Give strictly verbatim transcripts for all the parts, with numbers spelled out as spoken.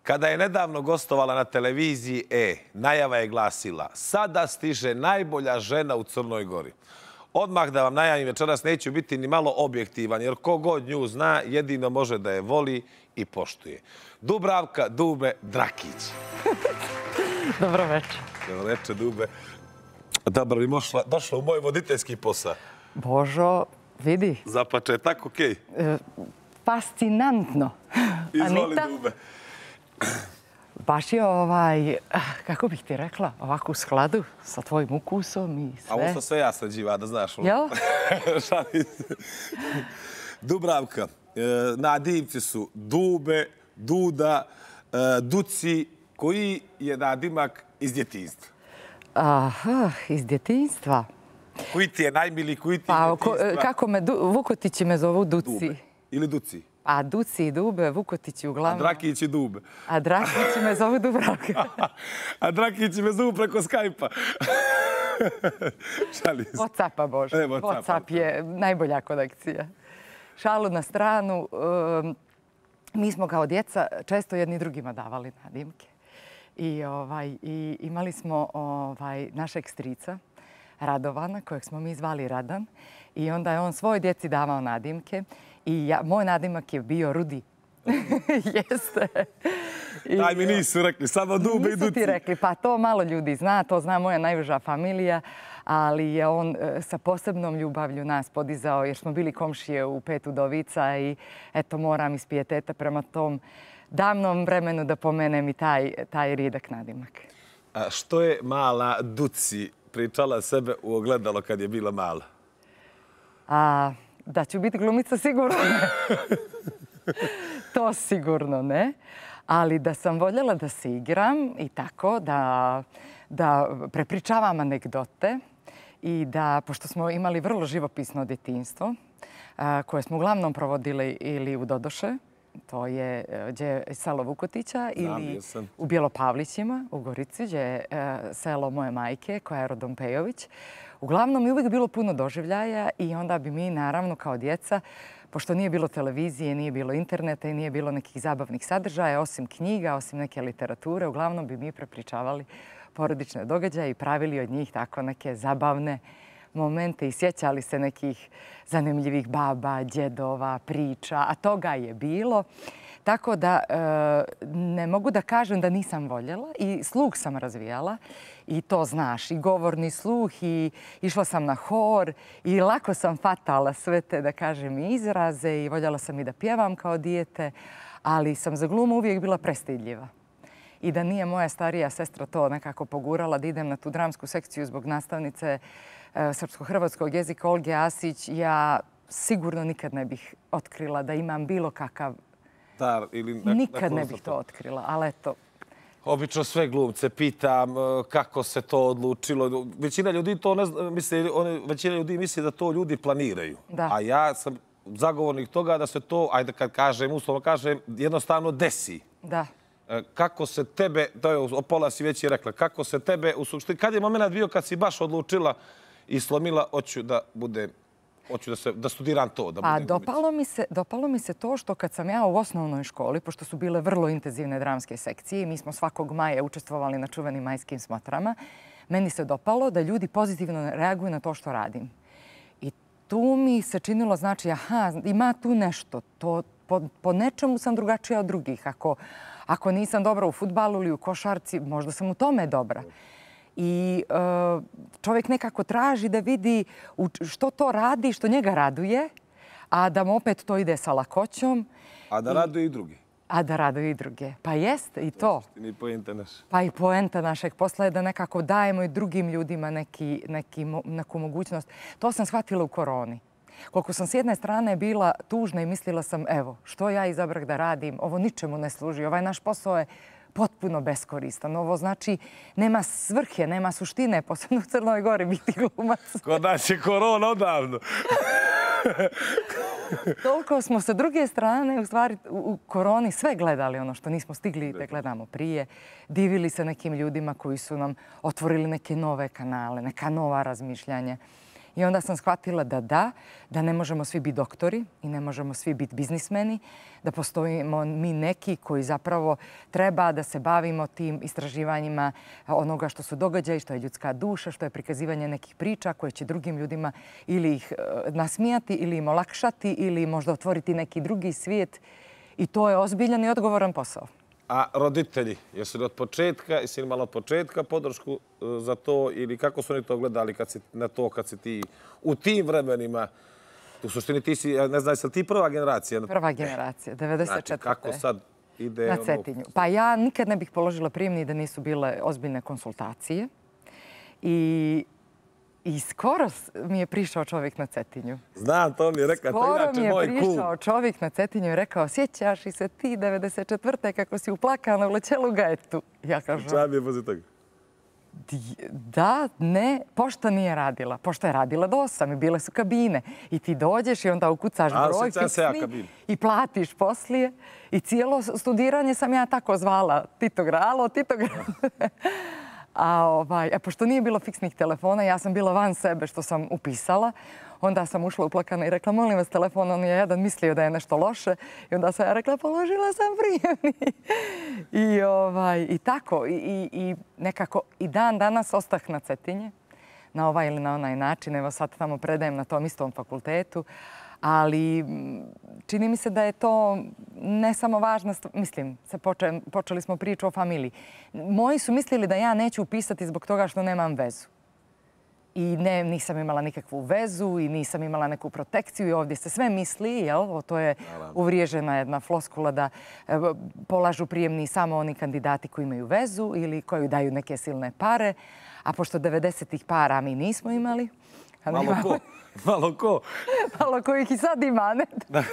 Kada je nedavno gostovala na televiziji E, najava je glasila: sada stiže najbolja žena u Crnoj Gori. Odmah da vam najavim, večeras neću biti ni malo objektivan, jer ko god nju zna, jedino može da je voli i poštuje. Dubravka Dube Drakić. Dobro večer. Dobro večer, Dube. Dobro bi došla u moj voditeljski posao. Božo, vidi. Za početak, okej. Fascinantno. Izvoli, Dube. Baš je ovaj, kako bih ti rekla, ovako u skladu sa tvojim ukusom i sve. A ovo sam sve ja sređiva, da znaš. Jel? Šalim se. Dubravka, nadimci su Dube, Duda, Duci, koji je nadimak iz djetinjstva? Aha, iz djetinjstva. Koji ti je najmiliji, koji ti je Pa, djetinjstva? kako me, Vukotići me zovu Duci. Dube. Ili Duci? A Duci i Dube, Vukotići uglavnom. A Drakić i Dube. A Drakići me zovu Dubravka. A Drakići me zovu preko Skype-a. Šalim se. Whatsappa, Bože. E, Whatsapp. Whatsapp je najbolja konekcija. Šalu na stranu. Um, mi smo kao djeca često jedni drugima davali nadimke. I, ovaj, i imali smo ovaj, našeg strica, Radovana, kojeg smo mi zvali Radan. I onda je on svoj djeci davao nadimke. I ja, moj nadimak je bio Rudi. Jeste. Daj mi nisu rekli, samo Dube i Duci. Nisu ti rekli, pa to malo ljudi zna, to zna moja najveža familija, ali je on sa posebnom ljubavlju nas podizao jer smo bili komšije u pet udovica i eto moram iz pijeteta prema tom davnom vremenu da pomenem i taj, taj rijedak nadimak. A što je mala Duci pričala sebe u ogledalo kad je bila mala? A, da ću biti glumica sigurno ne. To sigurno ne. Ali da sam voljela da se igram i tako, da, da prepričavam anegdote i da, pošto smo imali vrlo živopisno djetinjstvo, koje smo uglavnom provodili ili u Dodoše, to je gdje je selo Vukotića, ili u Bjelopavlićima, u Gorici, gdje je selo moje majke, koja je rodom Pejović. Uglavnom je uvijek bilo puno doživljaja i onda bi mi, naravno, kao djeca, pošto nije bilo televizije, nije bilo interneta i nije bilo nekih zabavnih sadržaja, osim knjiga, osim neke literature, uglavnom bi mi prepričavali porodične događaje i pravili od njih tako neke zabavne momente i sjećali se nekih zanimljivih baba, djedova, priča, a toga je bilo. Tako da ne mogu da kažem da nisam voljela i sluh sam razvijala i to znaš, i govorni sluh i išla sam na hor i lako sam fatala sve te, da kažem, izraze i voljela sam i da pjevam kao dijete, ali sam za glumu uvijek bila prestidljiva. I da nije moja starija sestra to nekako pogurala da idem na tu dramsku sekciju zbog nastavnice srpsko-hrvatskog jezika Olge Asić, ja sigurno nikad ne bih otkrila da imam bilo kakav... Nikad ne bih to otkrila, ali eto. Obično sve glumce pitam kako se to odlučilo. Većina ljudi to ne zna, misle, većina ljudi misli da to ljudi planiraju. A ja sam zagovornik toga da se to, ajde kad kažem, uslovno kažem, jednostavno desi. Da. Kako se tebe, to je o pola si već i rekla, kako se tebe u suštini, kad je moment bio kad si baš odlučila i slomila, hoću da budem, hoću da, se, da studiram to. Da A dopalo mi, se, dopalo mi se to što kad sam ja u osnovnoj školi, pošto su bile vrlo intenzivne dramske sekcije, mi smo svakog maja učestvovali na čuvenim majskim smotrama, meni se dopalo da ljudi pozitivno reaguju na to što radim. I tu mi se činilo, znači, aha, ima tu nešto, to, po, po nečemu sam drugačija od drugih. Ako, ako nisam dobra u fudbalu ili u košarci, možda sam u tome dobra. I uh, čovjek nekako traži da vidi što to radi, što njega raduje, a da mu opet to ide sa lakoćom. A da raduje i drugi. A da raduje i druge. Pa jeste i to. I poenta naša. Pa i poenta našeg posla je da nekako dajemo i drugim ljudima neki, neki, neku mogućnost. To sam shvatila u koroni. Koliko sam s jedne strane bila tužna i mislila sam, evo, što ja izabrah da radim, ovo ničemu ne služi, ovaj naš posao je potpuno beskoristan. Ovo znači nema svrhe, nema suštine, posebno u Crnoj Gori biti glumac. Kod nas je korona odavno. Toliko smo sa druge strane u stvari u koroni sve gledali ono što nismo stigli da gledamo prije. Divili se nekim ljudima koji su nam otvorili neke nove kanale, neka nova razmišljanja. I onda sam shvatila da da, da ne možemo svi biti doktori i ne možemo svi biti biznismeni, da postojimo mi neki koji zapravo treba da se bavimo tim istraživanjima onoga što su događaji, što je ljudska duša, što je prikazivanje nekih priča koje će drugim ljudima ili ih nasmijati ili im olakšati ili možda otvoriti neki drugi svijet. I to je ozbiljan i odgovoran posao. A roditelji, jesu li od početka, jesi li imala od početka podršku za to ili kako su oni to gledali kad si, na to kad si ti u tim vremenima? U suštini ti si, ne znam, jesi li ti prva generacija? Prva generacija, devedeset četvrte. Znači, kako sad ide... Na Cetinju. Pa ja nikad ne bih položila prijemni da nisu bile ozbiljne konsultacije. I... I skoro mi je prišao čovjek na Cetinju. Znam, to mi je rekao, to je inače moj kum. Skoro mi je prišao čovjek na Cetinju i rekao, sjećaš li se ti devedeset četvrte kako si uplakana u Lećelu Gajetu? Ja kažem... Ča mi je poslije toga? Da, ne, pošta nije radila. Pošta je radila do osam i bile su kabine. I ti dođeš i onda ukucaš broj fiksni i platiš poslije. I cijelo studiranje sam ja tako zvala. Titogra, alo, Titogra. A ovaj, e, pošto nije bilo fiksnih telefona, ja sam bila van sebe što sam upisala. Onda sam ušla uplakana i rekla, molim vas, telefon, on je jedan mislio da je nešto loše. I onda sam ja rekla, položila sam prijemni. I, ovaj, i tako, i, i, i nekako i dan danas ostah na Cetinje, na ovaj ili na onaj način. Evo sad tamo predajem na tom istom fakultetu. Ali čini mi se da je to ne samo važna stvar. Mislim, se poče, počeli smo priču o familiji. Moji su mislili da ja neću upisati zbog toga što nemam vezu. I ne, nisam imala nikakvu vezu i nisam imala neku protekciju i ovdje se sve misli, jel? To je uvriježena jedna floskula da polažu prijemni samo oni kandidati koji imaju vezu ili koji daju neke silne pare. A pošto devedesetih para mi nismo imali... Malo ko? Malo ko? Malo ko ih i sad ima, ne?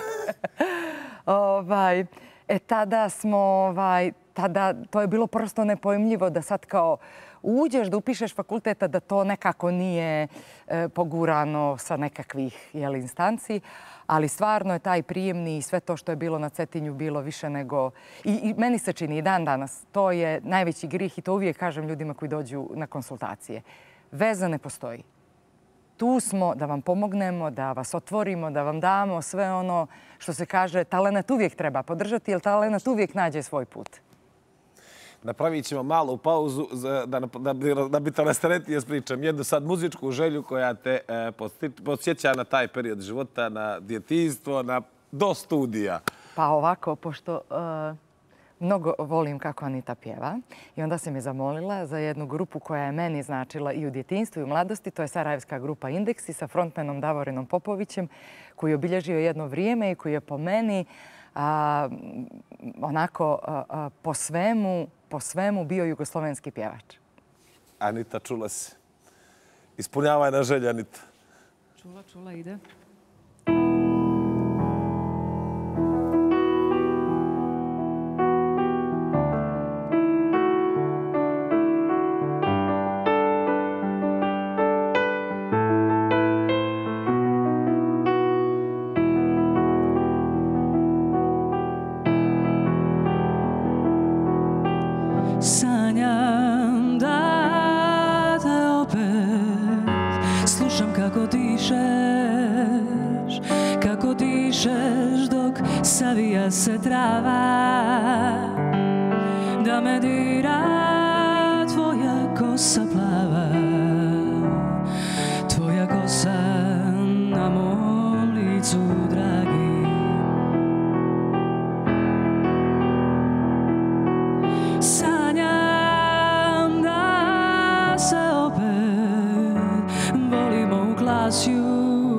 ovaj, e, tada smo, ovaj, tada, to je bilo prosto nepojmljivo da sad kao uđeš, da upišeš fakulteta, da to nekako nije e, pogurano sa nekakvih jel, instanci. Ali stvarno je taj prijemni i sve to što je bilo na Cetinju bilo više nego... I, i meni se čini i dan danas. To je najveći grih i to uvijek kažem ljudima koji dođu na konsultacije. Veza ne postoji. Tu smo da vam pomognemo, da vas otvorimo, da vam damo sve ono što se kaže talenat uvijek treba podržati, jer talenat uvijek nađe svoj put. Napravit ćemo malu pauzu da, da, da bi to rasteretio s pričam. Jednu sad muzičku želju koja te e, podsjeća na taj period života, na djetinjstvo, na, do studija. Pa ovako, pošto... Uh... Mnogo volim kako Anita pjeva i onda se mi zamolila za jednu grupu koja je meni značila i u djetinjstvu i u mladosti. To je sarajevska grupa Indeksi sa frontmenom Davorinom Popovićem koji je obilježio jedno vrijeme i koji je po meni a, onako a, a, po, svemu, po svemu bio jugoslovenski pjevač. Anita, čula si. Ispunjavaj na želje, Anita. Čula, čula, ide. Sanjam da te opet slušam kako dišeš, kako dišeš dok savija se trava, da me dira tvoja kosa plava, tvoja kosa na mom licu dragi. Sanjam da se opet volimo u klasju,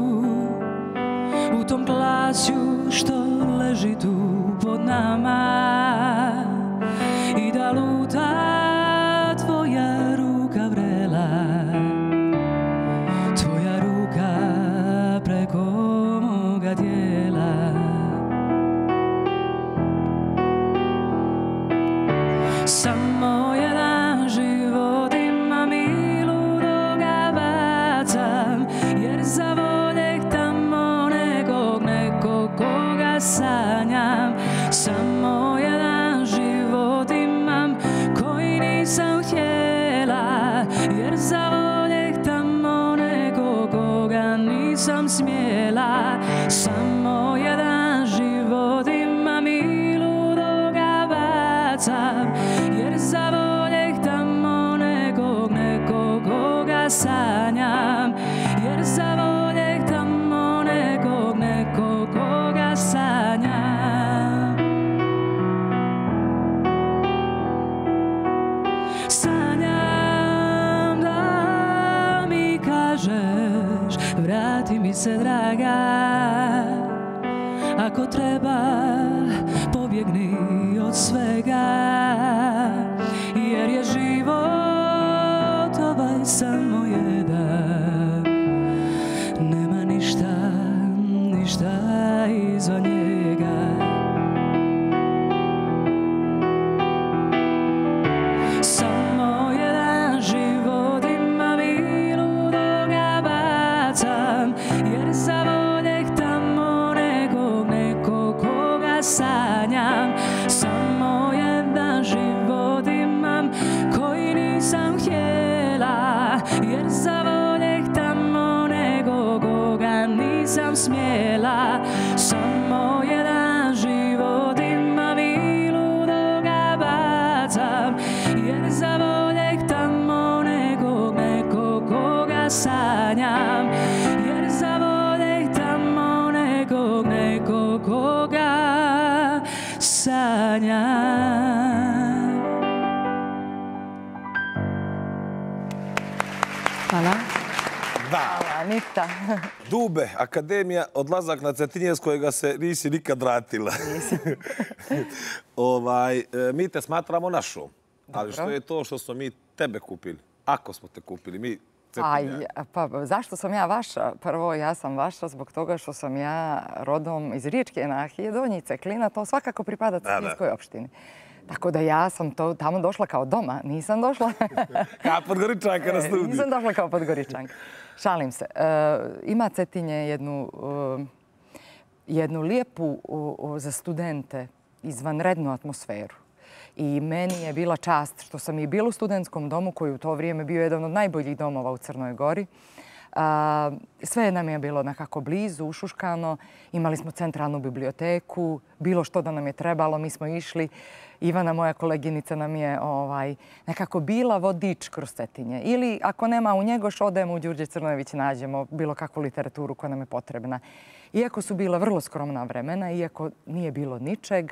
u tom klasju što leži tu pod nama i da luta tvoja ruka vrela, tvoja ruka preko moga tijela. Samo jedan život imam i ludoga bacam, jer zavoljeh tamo nekog, nekog koga sanjam. Samo jedan život imam koji nisam htjela, jer zavoljeh tamo nekog koga nisam smjela. Samo jedan život imam i ludoga bacam, jer zavoljeh tamo nekog, nekog koga sanjam. Jer zavoljeh tamo nekog, nekog koga sanjam. Sanjam da mi kažeš vrati mi se draga, ako treba pobjegni od svega, jer je život ovaj samo jedan, nema ništa, ništa izvan njega. Samo jedan život imam i ludoga bacam, jer zavoljeh tamo nekog, nekog koga sanjam. Samo jedan život imam koji nisam htjela, jer zavoljeh tamo nekog koga nisam smjela. Samo jedan život imam i ludoga bacam, jer zavoljeh tamo nekog, nekog koga sanjam. Jer zavoljeh tamo nekog, nekog koga sanjam. Hvala. Da. Anita. Dube, akademija, odlazak na Cetinje s kojega se nisi nikad vratila. ovaj, mi te smatramo našom. Ali što je to što smo mi tebe kupili? Ako smo te kupili, mi Cetinjani. Aj, pa zašto sam ja vaša? Prvo, ja sam vaša zbog toga što sam ja rodom iz Riječke nahije, Donjice, Klina, to svakako pripada Cetinjskoj opštini. Tako da ja sam to tamo došla kao doma, nisam došla... Kao Podgoričanka na studiju. Nisam došla kao Podgoričanka. Šalim se. Ima Cetinje jednu, jednu lijepu za studente izvanrednu atmosferu. I meni je bila čast što sam i bila u studentskom domu koji u to vrijeme bio jedan od najboljih domova u Crnoj Gori. Sve nam je bilo nekako blizu, ušuškano. Imali smo centralnu biblioteku, bilo što da nam je trebalo, mi smo išli. Ivana, moja koleginica, nam je ovaj, nekako bila vodič kroz Cetinje. Ili ako nema u Njegoš, odemo u Đurđe Crnojević, nađemo bilo kakvu literaturu koja nam je potrebna. Iako su bila vrlo skromna vremena, iako nije bilo ničeg,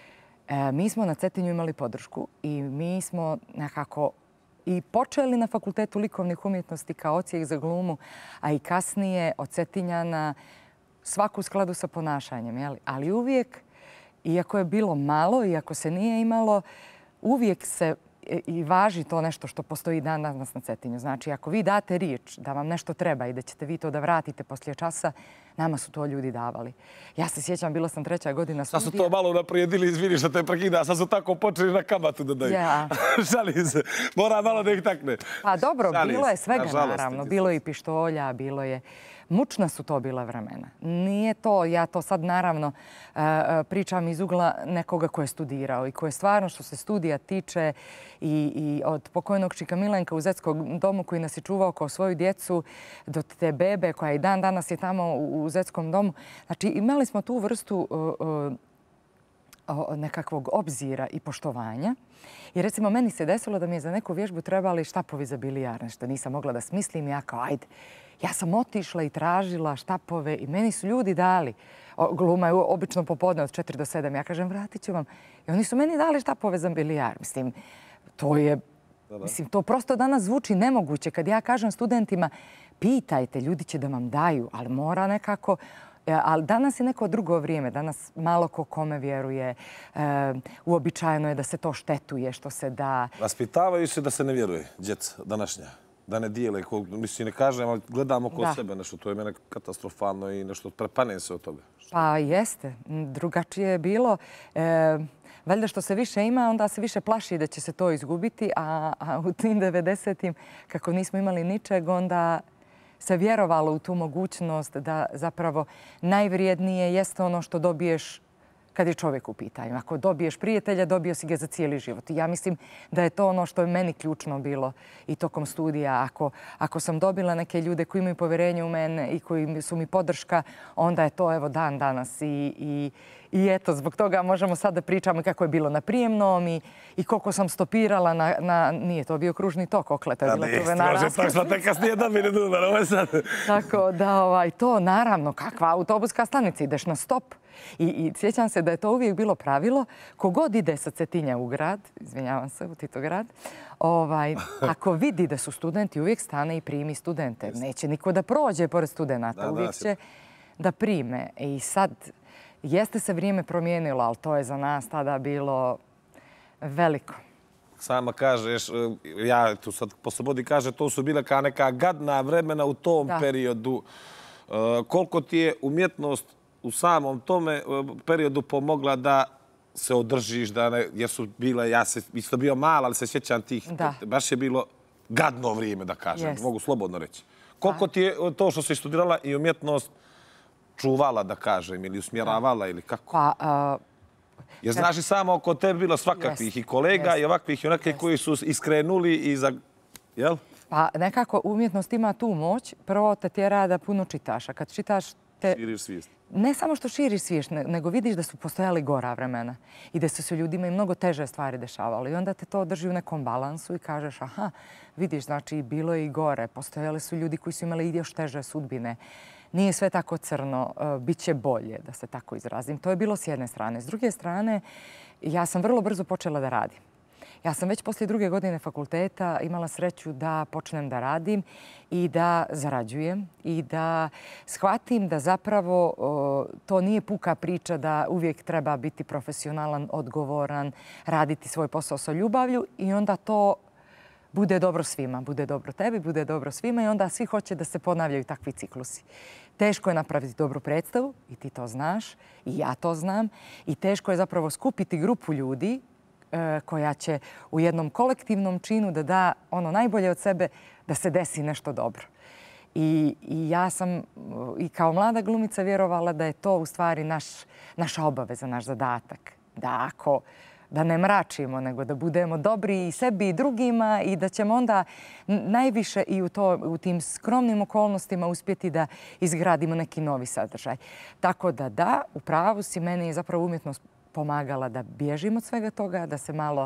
e, mi smo na Cetinju imali podršku i mi smo nekako i počeli na Fakultetu likovnih umjetnosti kao odsjek za glumu, a i kasnije od Cetinjana svaku u skladu sa ponašanjem. Jeli? Ali uvijek, iako je bilo malo, iako se nije imalo, uvijek se i važi to nešto što postoji dan danas na Cetinju. Znači, ako vi date riječ da vam nešto treba i da ćete vi to da vratite poslije časa, nama su to ljudi davali. Ja se sjećam, bila sam treća godina studija. Sad su to malo naprijedili, izvini što te prekida, sad su tako počeli na kamatu da daju. Ja. Šalim se, mora malo da ih takne. Pa dobro, bilo je svega naravno. Bilo je i pištolja, bilo je... Mučna su to bila vremena. Nije to, ja to sad naravno pričam iz ugla nekoga ko je studirao i ko je stvarno što se studija tiče i, i od pokojnog čika Milenka u Zetskom domu koji nas je čuvao kao svoju djecu do te bebe koja i dan danas je tamo u, u Zetskom domu. Znači imali smo tu vrstu uh, uh, nekakvog obzira i poštovanja. I recimo meni se desilo da mi je za neku vježbu trebali štapovi za bilijar, nešto nisam mogla da smislim. Ja kao ajde. Ja sam otišla i tražila štapove i meni su ljudi dali. Gluma je obično popodne od četiri do sedam. Ja kažem, vratit ću vam. I oni su meni dali štapove za bilijar. Mislim, to je... Mislim, to prosto danas zvuči nemoguće. Kad ja kažem studentima, pitajte, ljudi će da vam daju, ali mora nekako... Ali danas je neko drugo vrijeme. Danas malo ko kome vjeruje. Uobičajeno je da se to štetuje, što se da... Vaspitavaju se da se ne vjeruje, djeca današnja. Da ne dijele, mislim, ne kažem, ali gledamo oko sebe nešto. To je mene katastrofalno i nešto prepanem se od toga. Pa jeste. Drugačije je bilo. E, valjda što se više ima, onda se više plaši da će se to izgubiti, a, a u tim devedesetim, kako nismo imali ničeg, onda se vjerovalo u tu mogućnost da zapravo najvrijednije jeste ono što dobiješ kad je čovjek u pitanju. Ako dobiješ prijatelja, dobio si ga za cijeli život. I ja mislim da je to ono što je meni ključno bilo i tokom studija. Ako, ako sam dobila neke ljude koji imaju povjerenje u mene i koji su mi podrška, onda je to evo dan danas. I, i, i eto, zbog toga možemo sad da pričamo kako je bilo na prijemnom i, i koliko sam stopirala na, na... Nije to bio kružni tok, okle, to je bila čuvena raskrsnica. Tako smo te kasnije dobili dunar, ovo je sad. Tako da, ovaj, to naravno, kakva autobuska stanica, ideš na stop. I, I sjećam se da je to uvijek bilo pravilo. Kogod ide sa Cetinja u grad, izvinjavam se, u Titograd, ovaj, ako vidi da su studenti, uvijek stane i primi studente. Neće niko da prođe pored studenata, da, uvijek da, će da prime. I sad, jeste se vrijeme promijenilo, ali to je za nas tada bilo veliko. Sama kažeš, ja tu sad po slobodi kaže, to su bile kao neka gadna vremena u tom da. periodu. Uh, koliko ti je umjetnost u samom tome periodu pomogla da se održiš, da ne, jer su bile, ja se isto bio mal, ali se sjećam tih, da. baš je bilo gadno vrijeme, da kažem, yes. mogu slobodno reći. Koliko ti je to što si studirala i umjetnost čuvala, da kažem, ili usmjeravala, ili kako? Pa, uh... Jer znaš i samo oko tebe bilo svakakvih yes. i kolega yes. i ovakvih i onakvih yes. koji su iskrenuli i za... Jel? Pa nekako umjetnost ima tu moć. Prvo te tjera da puno čitaš, a kad čitaš te... Širiš svijest. Ne samo što širiš svijest, nego vidiš da su postojali gora vremena i da su se ljudima i mnogo teže stvari dešavale. I onda te to drži u nekom balansu i kažeš, aha, vidiš, znači bilo je i gore. Postojali su ljudi koji su imali i još teže sudbine. Nije sve tako crno, bit će bolje, da se tako izrazim. To je bilo s jedne strane. S druge strane, ja sam vrlo brzo počela da radim. Ja sam već poslije druge godine fakulteta imala sreću da počnem da radim i da zarađujem i da shvatim da zapravo to nije puka priča da uvijek treba biti profesionalan, odgovoran, raditi svoj posao sa ljubavlju i onda to bude dobro svima. Bude dobro tebi, bude dobro svima i onda svi hoće da se ponavljaju takvi ciklusi. Teško je napraviti dobru predstavu i ti to znaš i ja to znam i teško je zapravo skupiti grupu ljudi koja će u jednom kolektivnom činu da da ono najbolje od sebe da se desi nešto dobro. I, i ja sam i kao mlada glumica vjerovala da je to u stvari naš, naša obaveza, naš zadatak. Da ako da ne mračimo, nego da budemo dobri i sebi i drugima i da ćemo onda najviše i u, to, u tim skromnim okolnostima uspjeti da izgradimo neki novi sadržaj. Tako da da, u pravu si, meni je zapravo umjetnost pomagala da bježim od svega toga, da se malo,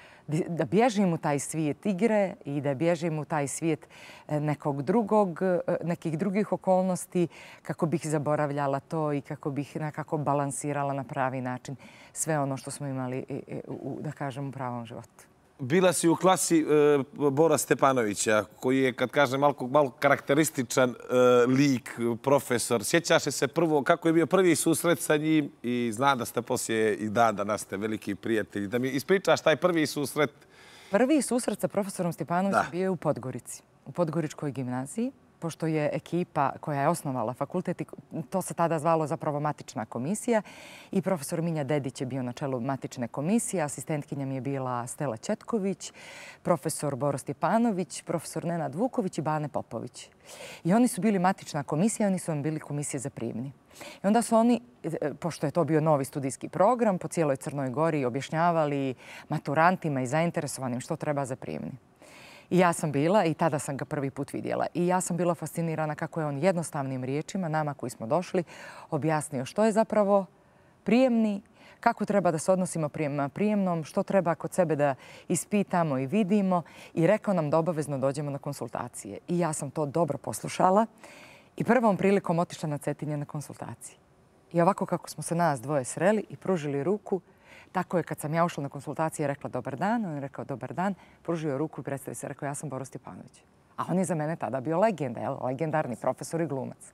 da bježim u taj svijet igre i da bježim u taj svijet nekog drugog, nekih drugih okolnosti kako bih zaboravljala to i kako bih nekako balansirala na pravi način sve ono što smo imali, da kažem, u pravom životu. Bila si u klasi uh, Bora Stepanovića, koji je, kad kažem, malo, malo karakterističan uh, lik, profesor. Sjećaš se prvo kako je bio prvi susret sa njim i znam da ste poslije i dan danas ste veliki prijatelji. Da mi ispričaš taj prvi susret. Prvi susret sa profesorom Stepanovićem bio je u Podgorici, u Podgoričkoj gimnaziji. Pošto je ekipa koja je osnovala fakultet, to se tada zvalo zapravo matična komisija i profesor Minja Dedić je bio na čelu matične komisije, asistentkinja mi je bila Stela Četković, profesor Boro Stjepanović, profesor Nenad Vuković i Bane Popović. I oni su bili matična komisija, oni su vam bili komisije za primni. I onda su oni, pošto je to bio novi studijski program, po cijeloj Crnoj Gori objašnjavali maturantima i zainteresovanim što treba za primni. I ja sam bila i tada sam ga prvi put vidjela. I ja sam bila fascinirana kako je on jednostavnim riječima, nama koji smo došli, objasnio što je zapravo prijemni, kako treba da se odnosimo prema prijemnom, što treba kod sebe da ispitamo i vidimo i rekao nam da obavezno dođemo na konsultacije. I ja sam to dobro poslušala i prvom prilikom otišla na Cetinje na konsultacije. I ovako kako smo se nas dvoje sreli i pružili ruku, tako je kad sam ja ušla na konsultacije rekla dobar dan, on je rekao dobar dan, pružio ruku i predstavio se, rekao ja sam Boro Stjepanović. A on je za mene tada bio legenda, jel? Legendarni profesor i glumac.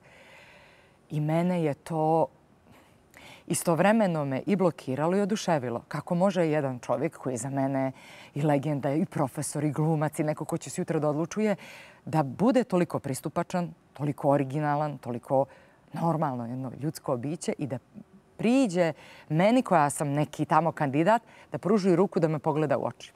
I mene je to istovremeno me i blokiralo i oduševilo. Kako može jedan čovjek koji je za mene i legenda i profesor i glumac i neko ko će sutra da odlučuje, da bude toliko pristupačan, toliko originalan, toliko normalno jedno ljudsko biće i da priđe meni koja sam neki tamo kandidat da pruži ruku da me pogleda u oči.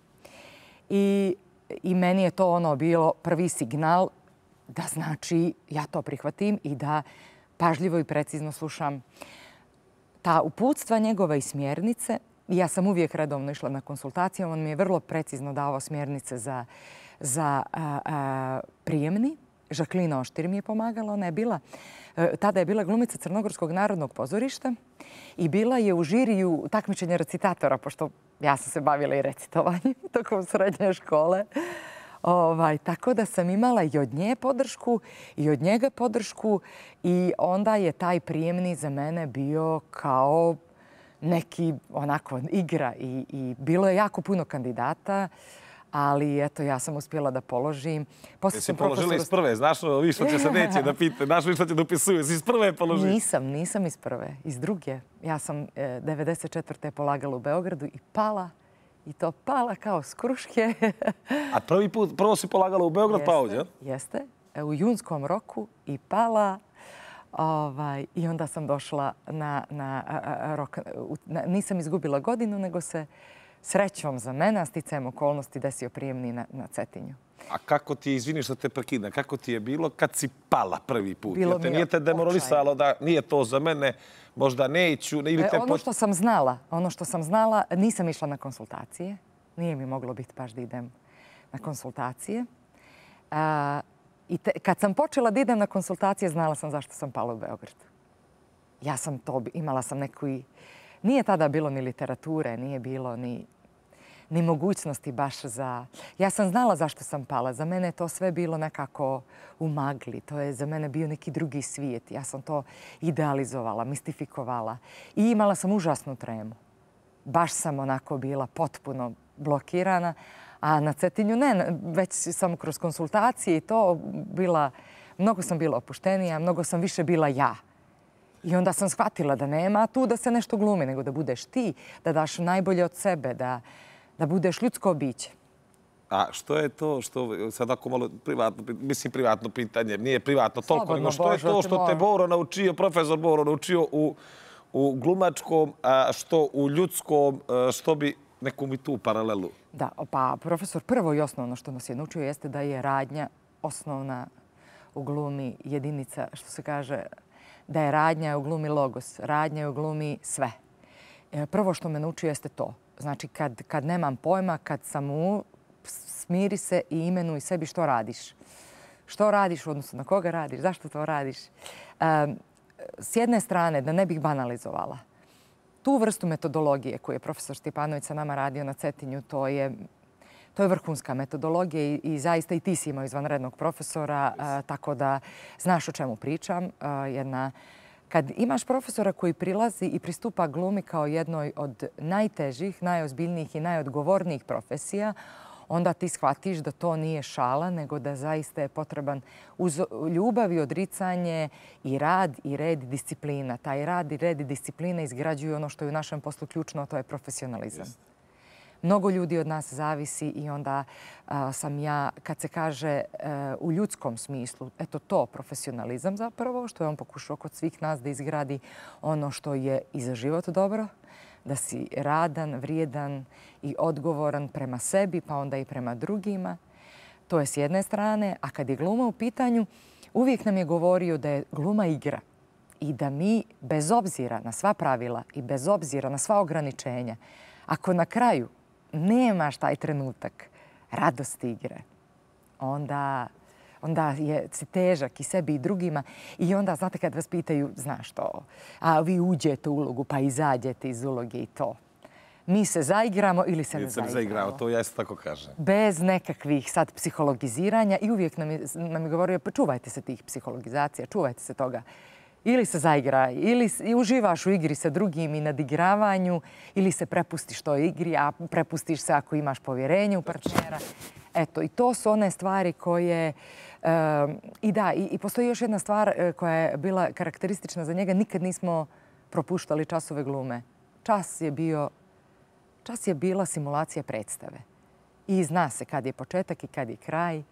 I, i meni je to ono bilo prvi signal da znači ja to prihvatim i da pažljivo i precizno slušam ta uputstva njegova i smjernice, ja sam uvijek redovno išla na konsultacije, on mi je vrlo precizno davao smjernice za, za a, a, prijemni. Žaklina Oštir mi je pomagala, ona je bila, tada je bila glumica Crnogorskog narodnog pozorišta i bila je u žiriju takmičenja recitatora, pošto ja sam se bavila i recitovanjem tokom srednje škole. Ovaj, tako da sam imala i od nje podršku i od njega podršku i onda je taj prijemni za mene bio kao neki onako igra i, i bilo je jako puno kandidata. Ali eto, ja sam uspjela da položim. Jesi položila iz prve? Znaš vi što će se neće da pita, znaš vi što će da upisuju? Jesi iz prve položila? Nisam, nisam iz prve. Iz druge. Ja sam devedeset četvrte polagala u Beogradu i pala. I to pala kao s kruške. A prvi put, prvo si polagala u Beograd, pa ovdje? Jeste. U junskom roku i pala. Ovaj, I onda sam došla na, na rok. Na, nisam izgubila godinu, nego se srećom za mene, a sticajem okolnosti desio prijemni na, na Cetinju. A kako ti je, izvini što te prekidam, kako ti je bilo kad si pala prvi put? Bilo te nije te demoralisalo da nije to za mene, možda neću? Ili te e, ono što sam znala, ono što sam znala, nisam išla na konsultacije. Nije mi moglo biti baš da idem na konsultacije. A, i te, kad sam počela da idem na konsultacije, znala sam zašto sam pala u Beogradu. Ja sam to, imala sam neku i... Nije tada bilo ni literature, nije bilo ni, ni mogućnosti baš za... Ja sam znala zašto sam pala. Za mene je to sve bilo nekako u magli. To je za mene bio neki drugi svijet. Ja sam to idealizovala, mistifikovala. I imala sam užasnu tremu. Baš sam onako bila potpuno blokirana. A na Cetinju ne, već sam kroz konsultacije i to bila... Mnogo sam bila opuštenija, mnogo sam više bila ja. I onda sam shvatila da nema tu da se nešto glumi, nego da budeš ti, da daš najbolje od sebe, da, da budeš ljudsko biće. A što je to što, sad ako malo privatno, mislim privatno pitanje, nije privatno toliko, nego što je to što te Boro naučio, profesor Boro naučio u, u glumačkom, a što u ljudskom, što bi neku mi tu paralelu? Da, pa profesor prvo i osnovno što nas je naučio jeste da je radnja osnovna u glumi jedinica, što se kaže, da je radnja u glumi logos, radnja u glumi sve. Prvo što me naučio jeste to. Znači, kad, kad nemam pojma, kad sam u, smiri se i imenuj sebi što radiš. Što radiš, odnosno na koga radiš, zašto to radiš. Um, s jedne strane, da ne bih banalizovala, tu vrstu metodologije koju je profesor Stjepanović sa nama radio na Cetinju, to je, to je vrhunska metodologija i, i zaista i ti si imao izvanrednog profesora, a, tako da znaš o čemu pričam. A, jedna, kad imaš profesora koji prilazi i pristupa glumi kao jednoj od najtežih, najozbiljnijih i najodgovornijih profesija, onda ti shvatiš da to nije šala, nego da zaista je potreban uz ljubav i odricanje i rad i red i disciplina. Taj rad i red i disciplina izgrađuju ono što je u našem poslu ključno, a to je profesionalizam. Just. Mnogo ljudi od nas zavisi i onda a, sam ja, kad se kaže a, u ljudskom smislu, eto to, profesionalizam zapravo, što je on pokušao kod svih nas da izgradi ono što je i za život dobro, da si radan, vrijedan i odgovoran prema sebi, pa onda i prema drugima. To je s jedne strane. A kad je gluma u pitanju, uvijek nam je govorio da je gluma igra i da mi, bez obzira na sva pravila i bez obzira na sva ograničenja, ako na kraju nemaš taj trenutak radosti igre, onda, onda je si težak i sebi i drugima. I onda, znate, kad vas pitaju, znaš to, a vi uđete u ulogu pa izađete iz uloge i to. Mi se zaigramo ili se ne zaigramo. Zaigramo, to ja se tako kažem. Bez nekakvih sad psihologiziranja i uvijek nam je, nam je govorio, pa čuvajte se tih psihologizacija, čuvajte se toga. Ili se zaigraj, ili uživaš u igri sa drugim i nadigravanju, ili se prepustiš toj igri, a prepustiš se ako imaš povjerenje u partnera. Eto, i to su one stvari koje... Uh, I da, i, i postoji još jedna stvar uh, koja je bila karakteristična za njega. Nikad nismo propuštali časove glume. Čas je bio... Čas je bila simulacija predstave. I zna se kad je početak i kad je kraj.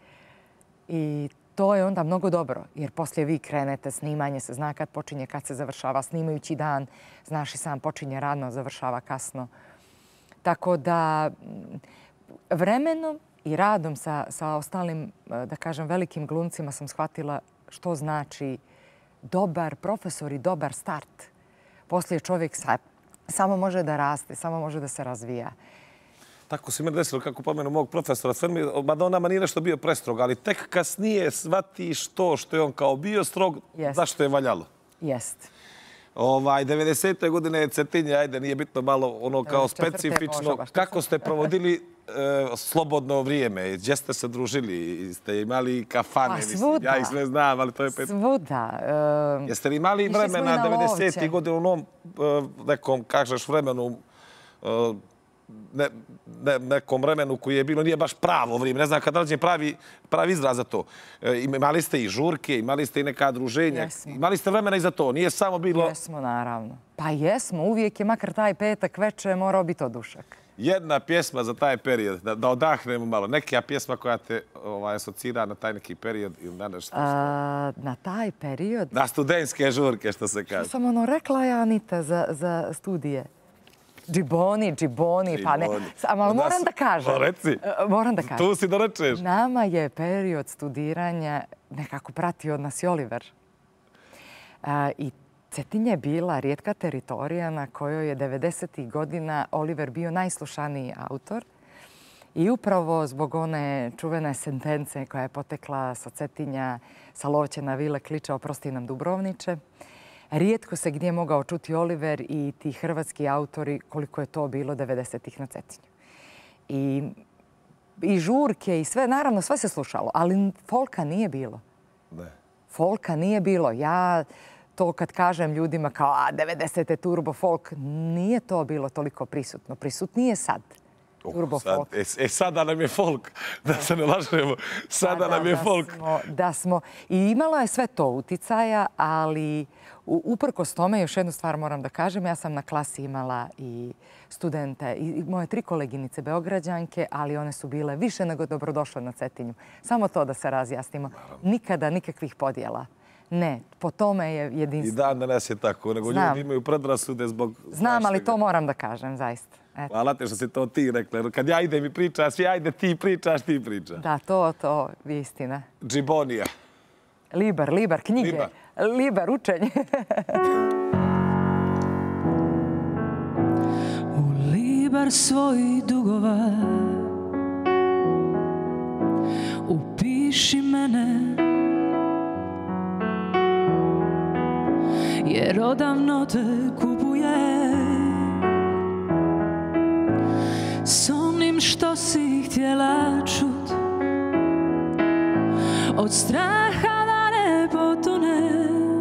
I to je onda mnogo dobro, jer poslije vi krenete, snimanje se zna kad počinje, kad se završava. Snimajući dan, znaš i sam, počinje rano, završava kasno. Tako da vremenom i radom sa, sa ostalim, da kažem, velikim glumcima sam shvatila što znači dobar profesor i dobar start poslije čovjek samo može da raste, samo može da se razvija. Tako se meni desilo, kako pomenu mog profesora. Sve mi, Madonna nije nešto bio prestrog, ali tek kasnije shvatiš to što je on kao bio strog, zašto je valjalo. Jest. Ovaj, devedesete godine je Cetinje, ajde, nije bitno malo ono kao specifično. Kako ste provodili slobodno vrijeme? Gdje ste se družili? Ste imali kafane? Svuda. Ja ih sve znam, ali to je pet... Svuda. Jeste li imali vremena devedesetih godina u onom nekom, kažeš, vremenu, nekom vremenu koji je bilo, nije baš pravo vrijeme, ne znam kad nađem pravi, pravi izraz za to. Imali ste i žurke, imali ste i neka druženja, imali ste vremena i za to, nije samo bilo... Jesmo, naravno. Pa jesmo, uvijek je makar taj petak večer morao biti odušak. Jedna pjesma za taj period, da, da odahnemo malo. Neka pjesma koja te ovaj, asocira na taj neki period ili na nešto? A, na taj period? Na studentske žurke, što se kaže. Što sam ono rekla ja, Anita, za, za studije. Džiboni, džiboni, pa ne. Ali moram da kažem. Reci. Moram da kažem. Tu si da rečeš. Nama je period studiranja nekako pratio od nas i Oliver. A, I Cetinje je bila rijetka teritorija na kojoj je devedesetih godina Oliver bio najslušaniji autor. I upravo zbog one čuvene sentence koja je potekla sa Cetinja, sa Lovćena vile kliča oprosti nam Dubrovniče, rijetko se gdje mogao čuti Oliver i ti hrvatski autori koliko je to bilo devedesetih na Cetinju. I, i žurke i sve, naravno sve se slušalo, ali folka nije bilo. Ne. Folka nije bilo. Ja to kad kažem ljudima kao a devedesete turbo folk, nije to bilo toliko prisutno. Prisutnije sad. Turbo sad, folk. E, e, sada nam je folk, da se ne lažemo. Sada da, nam je da folk. Smo, da smo. I imalo je sve to uticaja, ali uprkos tome, još jednu stvar moram da kažem, ja sam na klasi imala i studente, i moje tri koleginice Beograđanke, ali one su bile više nego dobrodošle na Cetinju. Samo to da se razjasnimo. Nikada nikakvih podjela. Ne, po tome je jedinstvo. I dan danas je tako, nego Znam. ljudi imaju predrasude zbog... Znam, ali to moram da kažem, zaista. Eto. Hvala te što si to ti rekla. Kad ja idem i pričam, svi ajde ti pričaš, ti pričaš. Da, to, to je istina. Džibonija. Libar, Libar, knjige. Libar, Libar učenje. U Libar svojih dugova upiši mene, jer odavno te kupuje s onim što si htjela čut, od straha da ne potone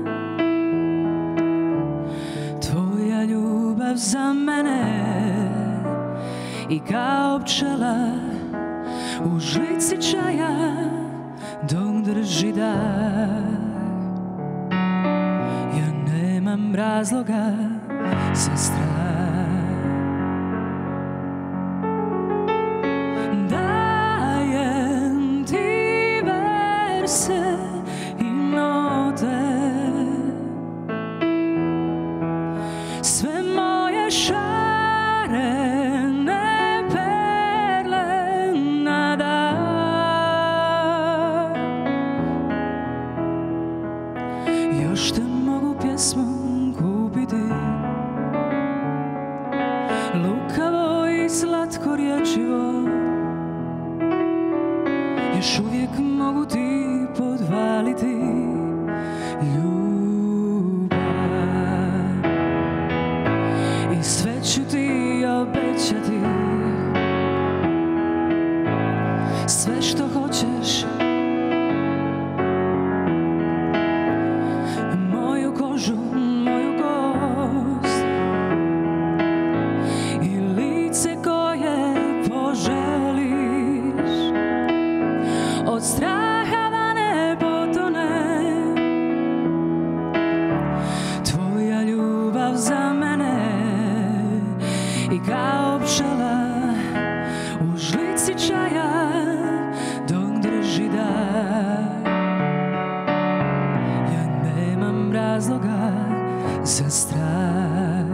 tvoja ljubav za mene. I kao pčela u žlici čaja dok drži dah, ja nemam razloga za strah. Dajem ti verse i note, sve moje šarene perle na dah. Još te mogu pjesmom kupiti, lukavo i slatko rječivo, još uvijek mogu ti podvaliti ljubav. I sve ću ti obećati, sve što hoćeš, moju kožu, moju kost i lice koje poželiš, od straha da ne potone tvoja ljubav za mene. I kao pčela u žlici čaja dok drži dah, ja nemam razloga za strah.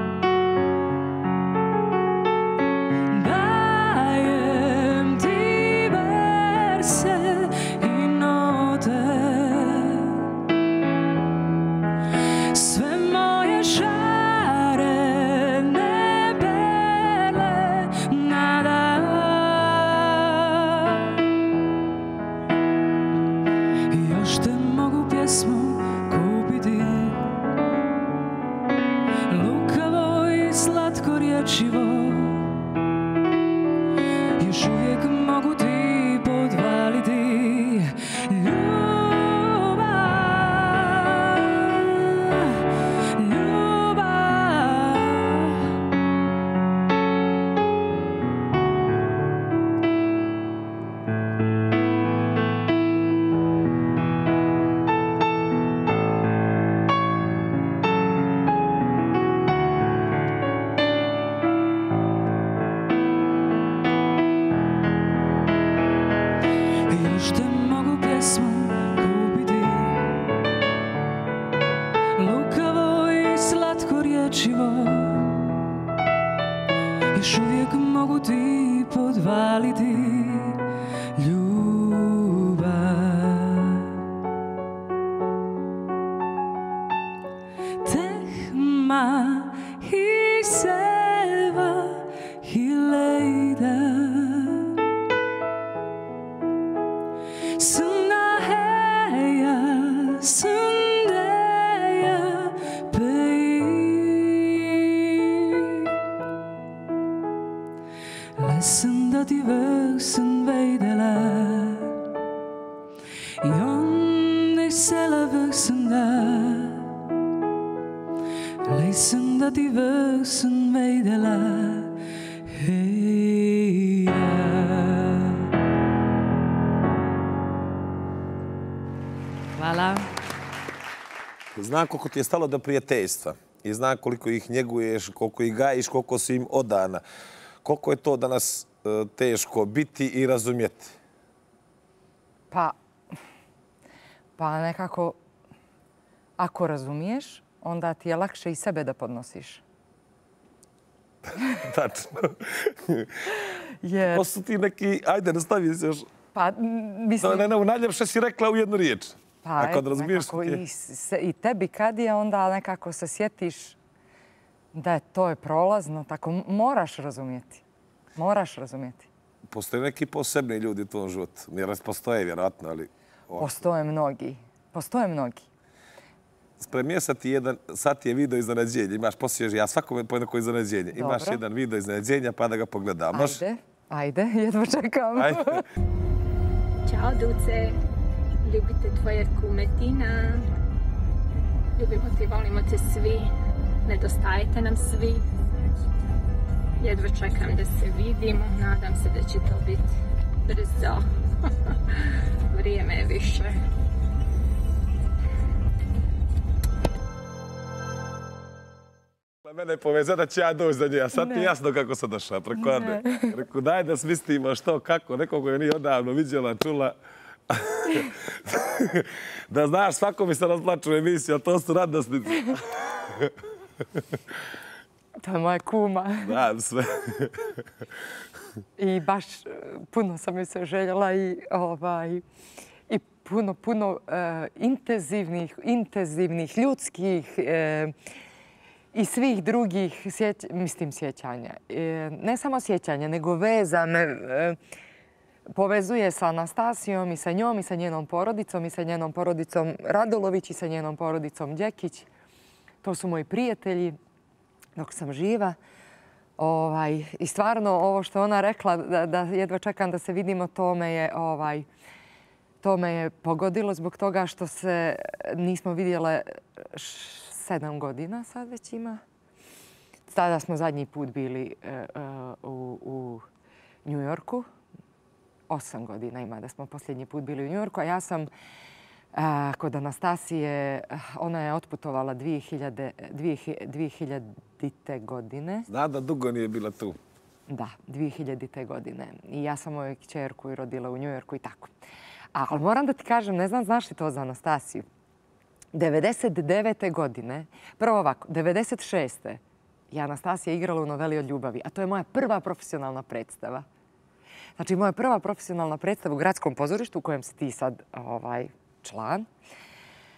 Dajem ti verse i note, sve moje šale još te mogu pjesmom kupiti, lukavo i slatko riječivo, još uvijek mogu ti podvaliti ljubav, ljubav. Još te mogu pjesmom kupiti, lukavo i slatko riječivo, još uvijek mogu ti podvaliti ljubav. Tehma i seva i lejda, Sunda heja, sundeja pei, ledsen dat i vuxen vejdela, Jon är sällan vuxen där, ledsen dat i vuxen vejdela, heja. Hvala. Znam koliko ti je stalo do prijateljstva i znam koliko ih njeguješ, koliko ih gajiš, koliko si im odana. Koliko je to danas e, teško biti i razumjeti? Pa, pa nekako, ako razumiješ, onda ti je lakše i sebe da podnosiš. Tačno. Jer, To su ti neki, ajde, nastavi se još. pa, m, mislim... To je ne, najljepše si rekla u jednu riječ. Pa, A kad eto, razumiješ nekako ti je- i, se, i tebi kad je, onda nekako se sjetiš da je to je prolazno, tako m- moraš razumjeti. Moraš razumjeti. Postoje neki posebni ljudi u tom životu. Jer postoje vjerojatno, ali... ovako. Postoje mnogi. Postoje mnogi. Spremio sam ti jedan, sad ti je video iznenađenja. Imaš poslije, ja svakome po jednako iznenađenje. Imaš Dobro. jedan video iznenađenja pa da ga pogledam. Može? Ajde, ajde, jedva čekam. Ajde. Ćao Duce, ljubite tvojerku Metina, ljubimo te, volimo te svi, nedostajete nam svi. Jedva čekam da se vidimo, nadam se da će to biti brzo. Vrijeme je više. Mene je povezao da će ja doći za nje, a sad ti je jasno kako sam došla, preko Ane. Reku, daj da smislimo što, kako, nekog koga nije odavno vidjela, čula. Da znaš, svako mi se razplaču u emisiju, a to su radosnici. To je moja kuma. Da, sve. I baš e, puno sam joj se željela i, ovaj, i puno, puno e, intenzivnih, intenzivnih ljudskih e, i svih drugih sjeć, mislim, sjećanja. E, ne samo sjećanja, nego veza me e, povezuje sa Anastasijom i sa njom i sa njenom porodicom i sa njenom porodicom Radulović i sa njenom porodicom Đekić. To su moji prijatelji dok sam živa. Ovaj, I stvarno ovo što ona rekla da, da jedva čekam da se vidimo, to me je, ovaj, to me je pogodilo zbog toga što se nismo vidjele š- sedam godina sad već ima. Tada smo zadnji put bili uh, u, u New Yorku. Osam godina ima da smo posljednji put bili u New Yorku, a ja sam a, kod Anastasije, ona je otputovala dvije hiljadite. godine. Zna da dugo nije bila tu. Da, dvije hiljadite. godine. I ja sam moju kćerku i rodila u New Yorku i tako. A, ali moram da ti kažem, ne znam znaš li to za Anastasiju. devedeset devete. godine, prvo ovako, devedeset šeste. je Anastasija igrala u noveli Od ljubavi, a to je moja prva profesionalna predstava. Znači, moja prva profesionalna predstava u Gradskom pozorištu u kojem si ti sad ovaj, član.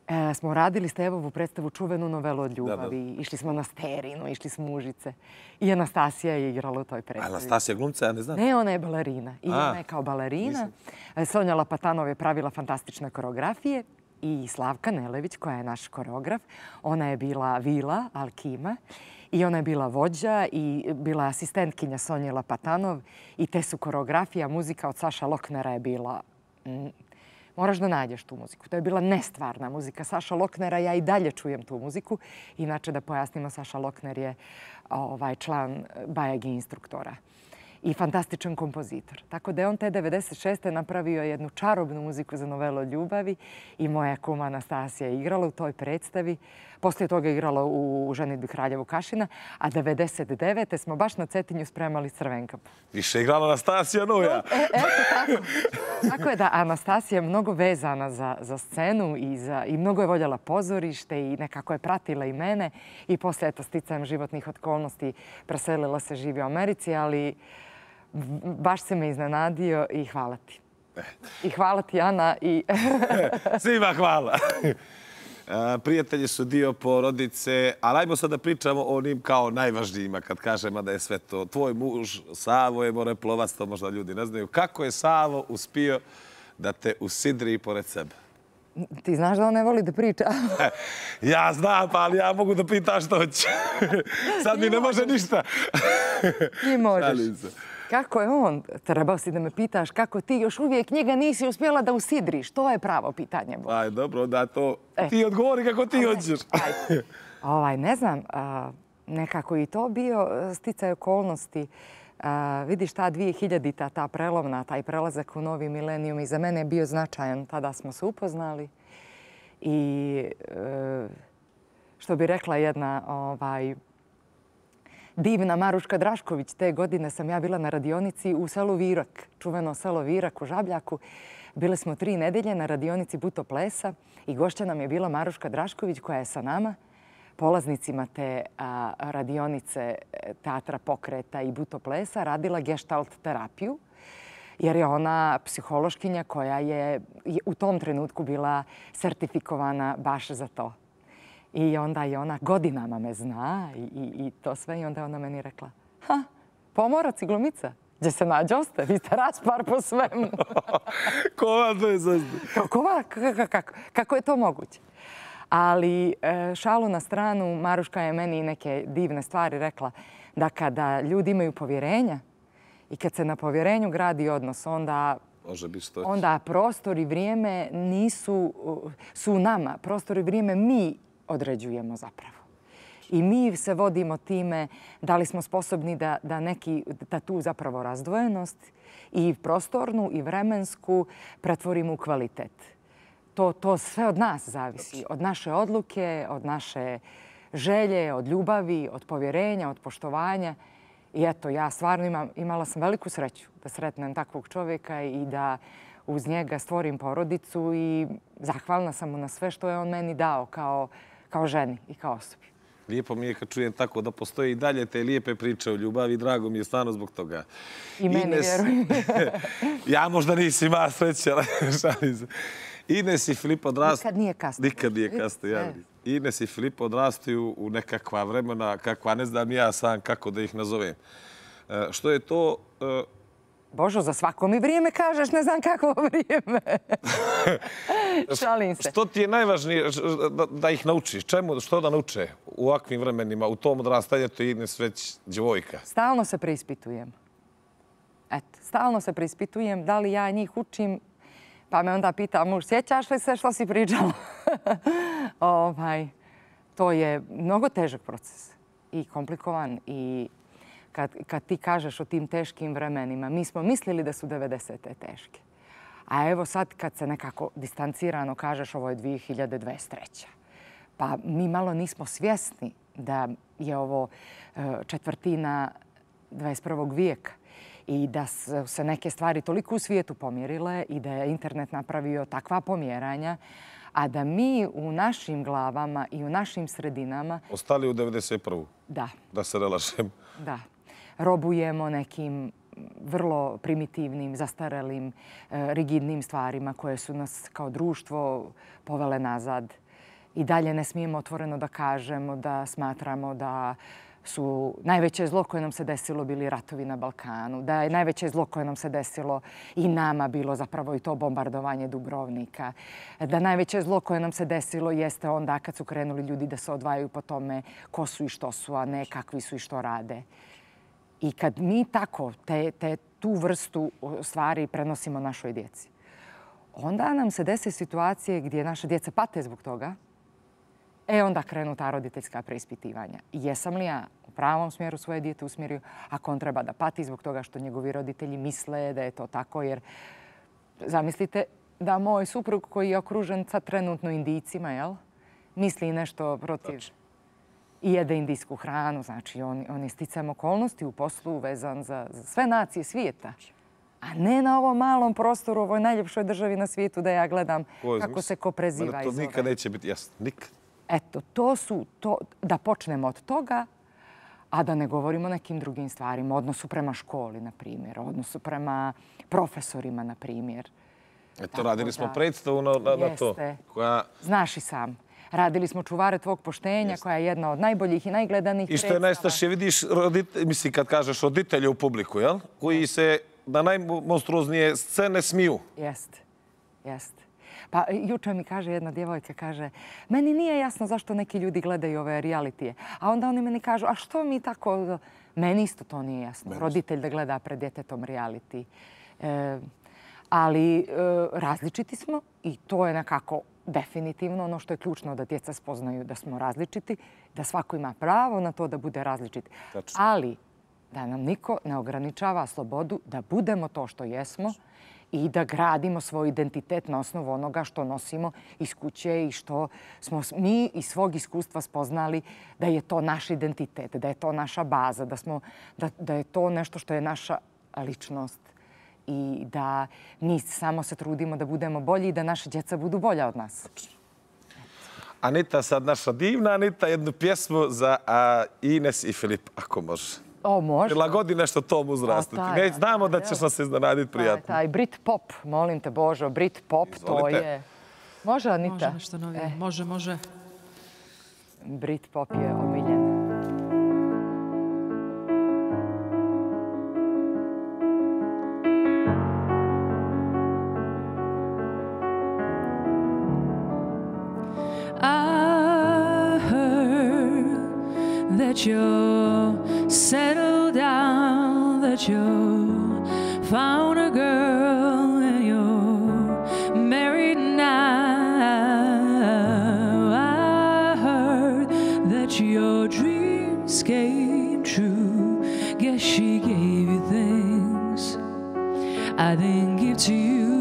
e, smo radili Stevovu predstavu čuvenu novelu od ljubavi. Da, da. Išli smo na Sterinu, išli smo u Užice. I Anastasija je igrala u toj predstavi. Anastasija glumca, ja ne znam. Ne, ona je balerina. I A, ona je kao balerina. nisam. Sonja Lapatanov je pravila fantastične koreografije. I Slavka Nelević, koja je naš koreograf, ona je bila Vila Alkima. I ona je bila vođa i bila asistentkinja Sonje Lapatanov. I te su koreografija, muzika od Saša Loknera je bila... Mm, moraš da nađeš tu muziku. To je bila nestvarna muzika Saša Loknera. Ja i dalje čujem tu muziku. Inače, da pojasnimo, Saša Lokner je ovaj, član Bajagi instruktora i fantastičan kompozitor. Tako da je on te devedeset šeste napravio jednu čarobnu muziku za novelu od ljubavi i moja kuma Anastasija je igrala u toj predstavi. Poslije toga je igrala u ženidbi Kraljevu Kašina, a devedeset devete smo baš na Cetinju spremali Crvenkapu. Više je igrala Anastasija Nuja. E, eto tako. Tako je da Anastasija je mnogo vezana za, za scenu i, za, i mnogo je voljela pozorište i nekako je pratila i mene. I poslije, eto, sticajem životnih okolnosti preselila se, živi u Americi, ali baš se me iznenadio i hvala ti. I hvala ti, Ana. I... Svima hvala. Prijatelji su dio porodice, ali ajmo sad da pričamo o onim kao najvažnijima kad kažemo da je sve to. Tvoj muž, Savo je moreplovac, to možda ljudi ne znaju. Kako je Savo uspio da te usidri pored sebe? Ti znaš da on ne voli da priča? Ja znam, pa ali ja mogu da pitam što hoće. Sad mi ne može ništa. Ti možeš. Kako je on? Trebao si da me pitaš kako ti još uvijek njega nisi uspjela da usidriš. To je pravo pitanje. Aj, dobro, da to ti odgovori kako ti hoćeš. Ovaj, ne znam, nekako i to bio sticaj okolnosti. Vidiš, ta dvije hiljadita, ta prelovna, taj prelazak u novi milenijum i za mene je bio značajan. Tada smo se upoznali i što bi rekla jedna ovaj, divna Maruška Drašković, te godine sam ja bila na radionici u selu Virak, čuveno selo Virak u Žabljaku. Bile smo tri nedelje na radionici Butoplesa i gošća nam je bila Maruška Drašković koja je sa nama, polaznicima te a, radionice teatra pokreta i Butoplesa, radila gestalt terapiju, jer je ona psihološkinja koja je u tom trenutku bila sertifikovana baš za to. I onda je ona godinama me zna i, i, i to sve. I onda je ona meni rekla, ha, pomorac i glumica, gdje se nađoste, vi ste raspar po svemu. Kova to je zašto? Kova, kako, kako je to moguće? Ali šalu na stranu, Maruška je meni neke divne stvari rekla da kada ljudi imaju povjerenja i kad se na povjerenju gradi odnos, onda, može biti što onda prostor i vrijeme nisu, su u nama. Prostor i vrijeme mi određujemo zapravo. I mi se vodimo time da li smo sposobni da, da, neki, da tu zapravo razdvojenost i prostornu i vremensku pretvorimo u kvalitet. To, to sve od nas zavisi. Od naše odluke, od naše želje, od ljubavi, od povjerenja, od poštovanja. I eto, ja stvarno imam, imala sam veliku sreću da sretnem takvog čovjeka i da uz njega stvorim porodicu i zahvalna sam mu na sve što je on meni dao kao, kao ženi i kao osobi. Lijepo mi je kad čujem tako da postoje i dalje te lijepe priče o ljubavi. Drago mi je stvarno zbog toga. I meni, Ines, vjerujem. Ja možda nisi ima sreće, ali šalim se. Ines i Filip odrastu... Nikad nije kasno. Nikad nije kasno, ja. Ines i Filip odrastaju u nekakva vremena, kakva ne znam ja sam kako da ih nazovem. E, što je to... E... Božo, za svako mi vrijeme kažeš, ne znam kako vrijeme. Šalim se. Što ti je najvažnije da, da ih naučiš? Čemu, što da nauče u ovakvim vremenima, u tom odrastanju, to je Ines već djevojka? Stalno se preispitujem. Eto, stalno se preispitujem da li ja njih učim. Pa me onda pita muž, sjećaš li se što si pričala? ovaj, to je mnogo težak proces i komplikovan. I kad, kad ti kažeš o tim teškim vremenima, mi smo mislili da su devedesete teške. A evo sad kad se nekako distancirano kažeš ovo je dvije hiljade dvadeset treća. Pa mi malo nismo svjesni da je ovo četvrtina dvadeset prvog vijeka. I da su se neke stvari toliko u svijetu pomjerile i da je internet napravio takva pomjeranja, a da mi u našim glavama i u našim sredinama... Ostali u devedeset prvu. Da. Da se relašem. Da. Robujemo nekim vrlo primitivnim, zastarelim, rigidnim stvarima koje su nas kao društvo povele nazad. I dalje ne smijemo otvoreno da kažemo da smatramo da su najveće zlo koje nam se desilo bili ratovi na Balkanu, da je najveće zlo koje nam se desilo i nama bilo zapravo i to bombardovanje Dubrovnika, da najveće zlo koje nam se desilo jeste onda kad su krenuli ljudi da se odvajaju po tome ko su i što su, a ne kakvi su i što rade. I kad mi tako te, te, tu vrstu stvari prenosimo našoj djeci, onda nam se dese situacije gdje naše djeca pate zbog toga. E onda krenu ta roditeljska preispitivanja. Jesam li ja u pravom smjeru svoje dijete usmjerio ako on treba da pati zbog toga što njegovi roditelji misle da je to tako? Jer zamislite da moj suprug koji je okružen sad trenutno Indijcima, jel, misli nešto protiv i jede indijsku hranu. Znači on, on je sticajem okolnosti u poslu vezan za, za sve nacije svijeta. A ne na ovom malom prostoru, u ovoj najljepšoj državi na svijetu da ja gledam kako se ko preziva i zove. To nikad zove. neće biti jasno. Nikad. Eto, to su, to, da počnemo od toga, a da ne govorimo o nekim drugim stvarima, odnosu prema školi, na primjer, odnosu prema profesorima, na primjer. Eto, radili smo predstavu na, na, na to. Koja... Znaš i sam. Radili smo Čuvare tvog poštenja, Jeste. koja je jedna od najboljih i najgledanijih predstava. I što je najstašije, vidiš, rodite, mislim, kad kažeš roditelje u publiku, jel? Koji se na najmonstruoznije scene smiju. Jeste, jeste. Pa juče mi kaže jedna djevojka, kaže, meni nije jasno zašto neki ljudi gledaju ove realitije. A onda oni meni kažu, a što mi tako... Meni isto to nije jasno. Meni. Roditelj da gleda pred djetetom reality. E, ali e, različiti smo i to je nekako definitivno ono što je ključno da djeca spoznaju da smo različiti, da svako ima pravo na to da bude različit. Tačno. Ali da nam niko ne ograničava slobodu da budemo to što jesmo i da gradimo svoj identitet na osnovu onoga što nosimo iz kuće i što smo mi iz svog iskustva spoznali da je to naš identitet, da je to naša baza, da, smo, da, da je to nešto što je naša ličnost i da mi samo se trudimo da budemo bolji i da naše djeca budu bolja od nas. Anita, sad naša divna Anita, jednu pjesmu za a, Ines i Filip, ako može. O, može. Prilagodi nešto tom uzrastu. Ne, znamo da ćeš nas iznenaditi prijatno. Taj, taj Brit pop, molim te Božo, Brit pop, Izvolite. To je... Može, Anita? Može nešto novije. E. Može, može. Brit pop je omiljen. I heard that you're settled down, that you found a girl and you're married now. I heard that your dreams came true. Guess she gave you things I didn't give to you.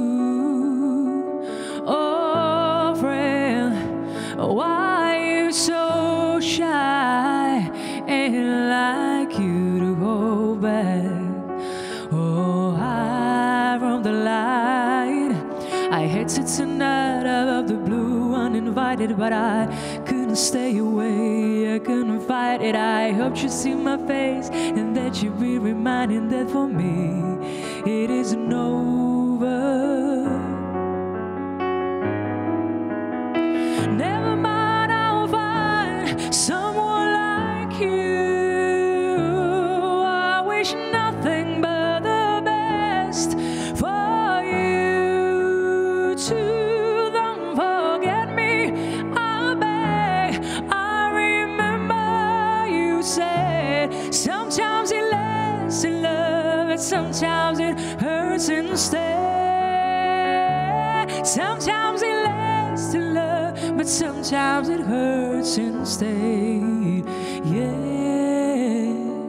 Oh, friend, why are you so shy? Ain't like you to go back. Oh, high from the light, I headed tonight out of the blue, uninvited, but I couldn't stay away. I couldn't fight it. I hoped you'd see my face and that you'd be reminded that for me it isn't over. Never mind, I'll find someone like you. I wish nothing but the best for you too. Don't forget me, I beg. I remember you said sometimes it lasts in love and sometimes it hurts instead. Sometimes it lasts in love, but sometimes it hurts instead. Yeah.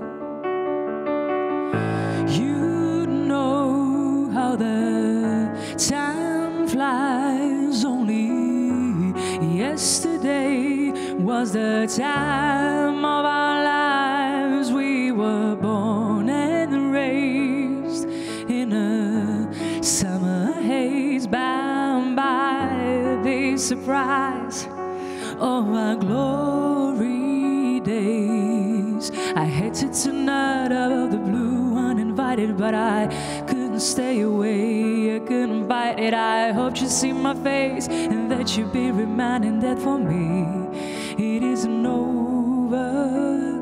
You know how the time flies. Only yesterday was the time of our lives. We were born and raised in a summer haze, bound by the surprise of our glory days. I headed tonight out of the blue, uninvited, but I couldn't stay away. I couldn't fight get it. I hope you see my face and that you be reminding that for me it isn't over.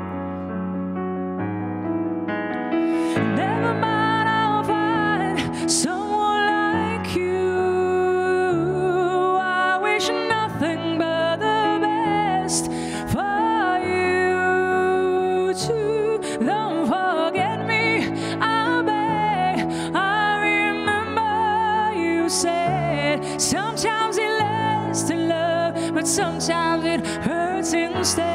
Never mind, I'll find someone like you. I wish nothing but the best for you too. Don't forget me, I beg. I remember you said sometimes it lasts to love, but sometimes it hurts instead.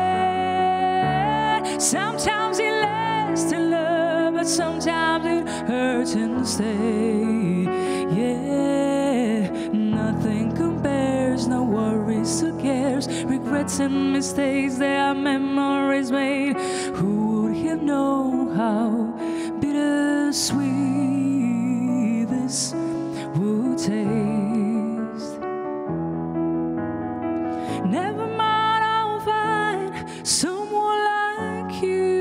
Sometimes it lasts to love, but sometimes it hurts instead. Yeah, nothing compares, no worries or cares, regrets and mistakes, they are memories made. Who would have known how bittersweet this would taste? Never mind, I'll find someone like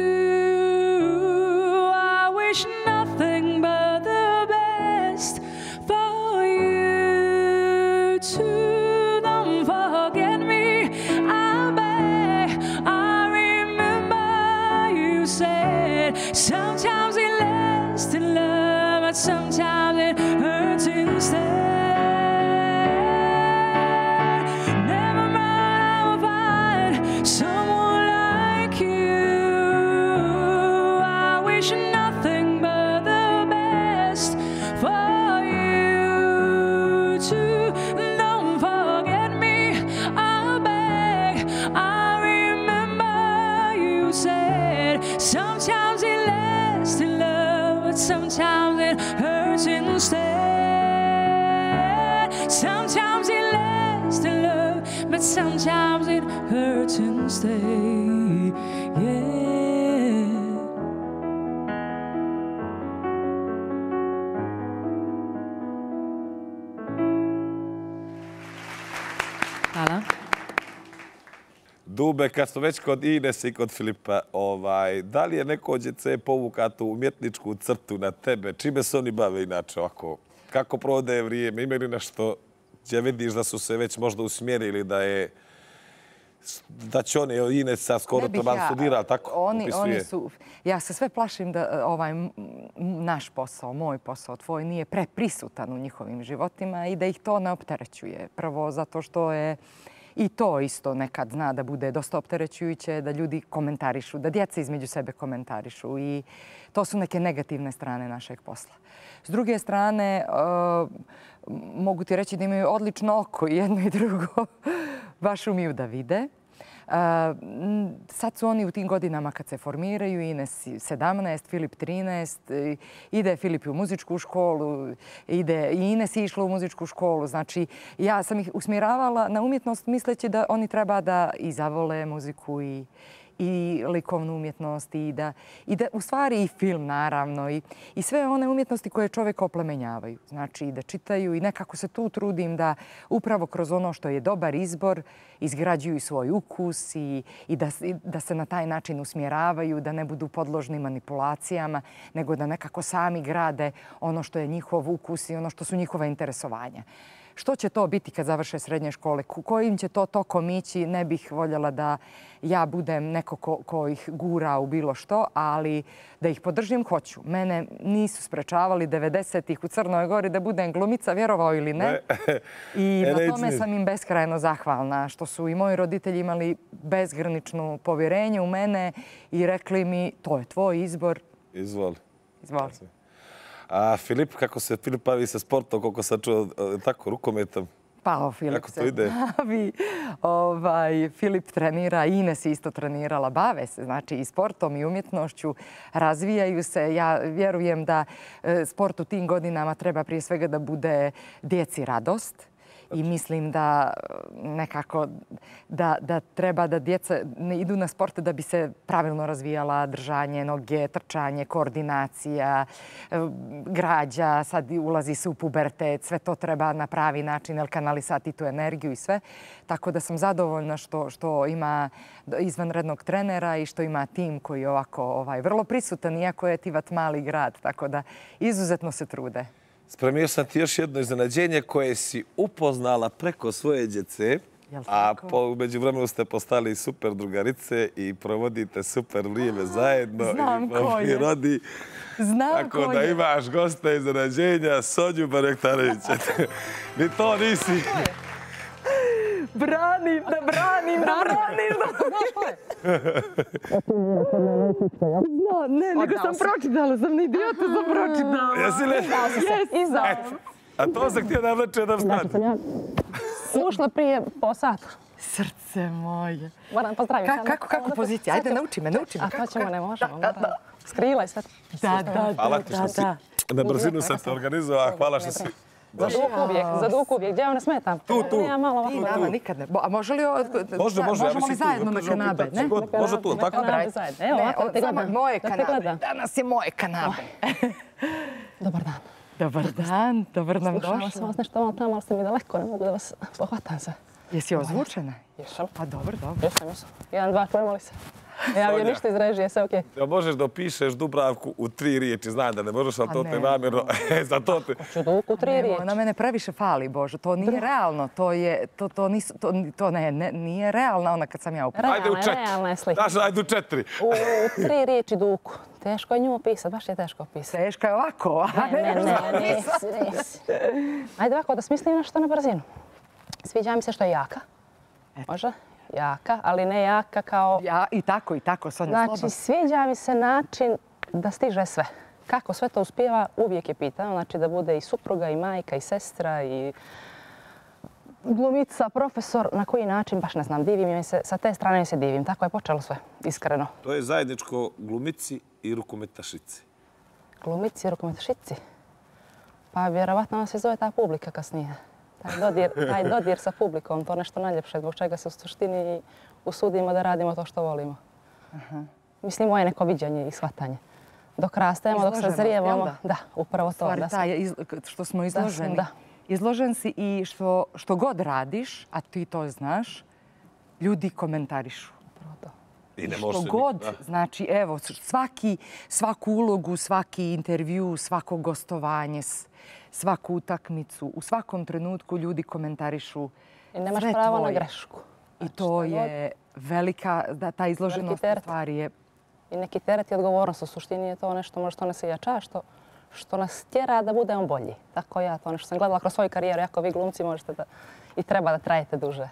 you. I wish nothing but the best for you too. Don't forget me, I beg. I remember you said sometimes it lasts in love, but sometimes it hurts instead. Never mind, I'll find someone like you. I wish nothing but the best for you too. Don't forget me, I beg. I remember you said sometimes it lasts in love, but sometimes it hurts instead. Sometimes it lasts in love, but sometimes it hurts instead. Yeah. Hvala. Dube, kad smo već kod Ines i kod Filipa, ovaj, da li je neko djece povuka tu umjetničku crtu na tebe? Čime se oni bave inače ovako? Kako provode vrijeme? Ima li nešto gdje vidiš da su se već možda usmjerili da je da će oni, Ines sa skoro to malo studira, tako oni, upisuje? oni su, ja se sve plašim da ovaj m- naš posao, moj posao, tvoj nije preprisutan u njihovim životima i da ih to ne opterećuje. Prvo zato što je i to isto nekad zna da bude dosta opterećujuće, da ljudi komentarišu, da djeca između sebe komentarišu i to su neke negativne strane našeg posla. S druge strane, uh, mogu ti reći da imaju odlično oko i jedno i drugo. Baš umiju da vide. Uh, sad su oni u tim godinama kad se formiraju, Ines sedamnaest, Filip trinaest, ide Filip u muzičku školu, ide i Ines je išla u muzičku školu. Znači, ja sam ih usmjeravala na umjetnost misleći da oni treba da i zavole muziku i i likovnu umjetnost i da, i da u stvari i film naravno i, i sve one umjetnosti koje čovjeka oplemenjavaju. Znači da čitaju i nekako se tu trudim da upravo kroz ono što je dobar izbor izgrađuju svoj ukus i, i, da, i da se na taj način usmjeravaju, da ne budu podložni manipulacijama, nego da nekako sami grade ono što je njihov ukus i ono što su njihova interesovanja. Što će to biti kad završe srednje škole? Kojim će to tokom ići? Ne bih voljela da ja budem neko ko, ko ih gura u bilo što, ali da ih podržim hoću. Mene nisu sprečavali devedesetih u Crnoj Gori da budem glumica, vjerovao ili ne. I na tome sam im beskrajno zahvalna, što su i moji roditelji imali bezgranično povjerenje u mene i rekli mi to je tvoj izbor. Izvoli. Izvoli. A Filip, kako se Filip bavi sa sportom, koliko sam čuo, tako, rukometom? Pa, o, Filip kako to se ide? bavi. Ovaj, Filip trenira, Ines je isto trenirala, bave se, znači i sportom i umjetnošću, razvijaju se. Ja vjerujem da e, sport u tim godinama treba prije svega da bude djeci radost. I mislim da nekako da, da treba da djeca ne idu na sport da bi se pravilno razvijala držanje noge, trčanje, koordinacija, građa, sad ulazi se u pubertet, sve to treba na pravi način jer kanalisati tu energiju i sve. Tako da sam zadovoljna što, što ima izvanrednog trenera i što ima tim koji je ovako ovaj, vrlo prisutan, iako je Tivat mali grad. Tako da izuzetno se trude. Spremio sam ti još jedno iznenađenje koje si upoznala preko svoje djece, a po međuvremenu ste postali super drugarice i provodite super vrijeme zajedno. Znam ko je. Rodi. Znam Tako ko da je. imaš gosta iznenađenja, Sonju Barektarevića. Ni to nisi. Branim, da branim, da branim. No, ne, nego sam pročitala, sam idiota, sam pročitala. Jesi li? Jesam. A to sam htio da vreće da vstati. Ušla prije po sata. Srce moje. Moram pozdraviti. Kako, kako pozicija? Ajde, nauči me, nauči me. A to ćemo, ne možemo. Skrila je sve. Da, da, Hvala da, ti što da, si da. na brzinu sam te organizovao. Hvala što si... Za duk uvijek, za duk uvijek. Gdje ona smeta? Tu, tu. Ja malo ovako. Ti nama nikad ne. A može li... Može, može. Možemo li zajedno na kanabe, ne? Može tu, tako? Kanabe zajedno. Evo, ovako te gledam. Moje Da te kanabe. gledam. Danas je moje kanabe. Dobar dan. Dobar dan, dobar nam Slušala došla. sam vas nešto malo tamo, ali ste mi daleko, ne mogu da vas pohvatam se. Jesi ozvučena? Jesam. Pa dobro, dobro. Jesam, jesam. Jedan, dva, čujemo li se? Ne javlja Sonja. ništa iz režije, sve okej. Ja možeš da opišeš Dubravku u tri riječi. Znam da ne možeš, ali A to te ne. namjerno... Za to te... Ću duk u tri Nemo, riječi. ona mene previše fali, Bože. To nije realno. To je... To, to, nisu, to, to ne, ne, nije realna ona kad sam ja upravo. Ajde u Realna je, četiri. realna je slika. Daš, ajde u četiri. U tri riječi duku. Teško je nju opisati, baš je teško opisati. Teška je ovako, a Ne, ne, ne, ne, nisi, nisi. Ajde ovako da smislim nešto na brzinu. Sviđa mi se što je jaka. Može? Jaka, ali ne jaka kao... Ja, i tako, i tako, Sonja, Znači, slobodno. sviđa mi se način da stiže sve. Kako sve to uspijeva, uvijek je pitano. Znači da bude i supruga, i majka, i sestra, i glumica, profesor. Na koji način, baš ne znam, divim joj se. Sa te strane joj se divim. Tako je počelo sve, iskreno. To je zajedničko glumici i rukometašici. Glumici, rukometašici. Pa vjerovatno nas se zove ta publika kasnije. Taj dodir, taj dodir sa publikom, to je nešto najljepše, zbog čega se u suštini usudimo da radimo to što volimo. Mislim, moje neko viđanje i shvatanje. Dok rastemo, dok se Izloženost, jel zrijevamo, da? da, upravo to. Stvari, Da smo- taj, iz- što smo izloženi. da. Izložen si i što, što god radiš, a ti to znaš, ljudi komentarišu. upravo to. I ne Što može se god, nikada. znači evo, svaki, svaku ulogu, svaki intervju, svako gostovanje, s- svaku utakmicu, u svakom trenutku ljudi komentarišu I nemaš sve pravo na tvoje. grešku. I Znači, to šta god. je velika, da, ta izloženost teret. stvari je... I neki teret i odgovornost u suštini je to nešto možda što nas i jača, što, što nas tjera da budemo bolji. Tako ja to nešto sam gledala kroz svoju karijeru, jako vi glumci možete da i treba da trajete duže.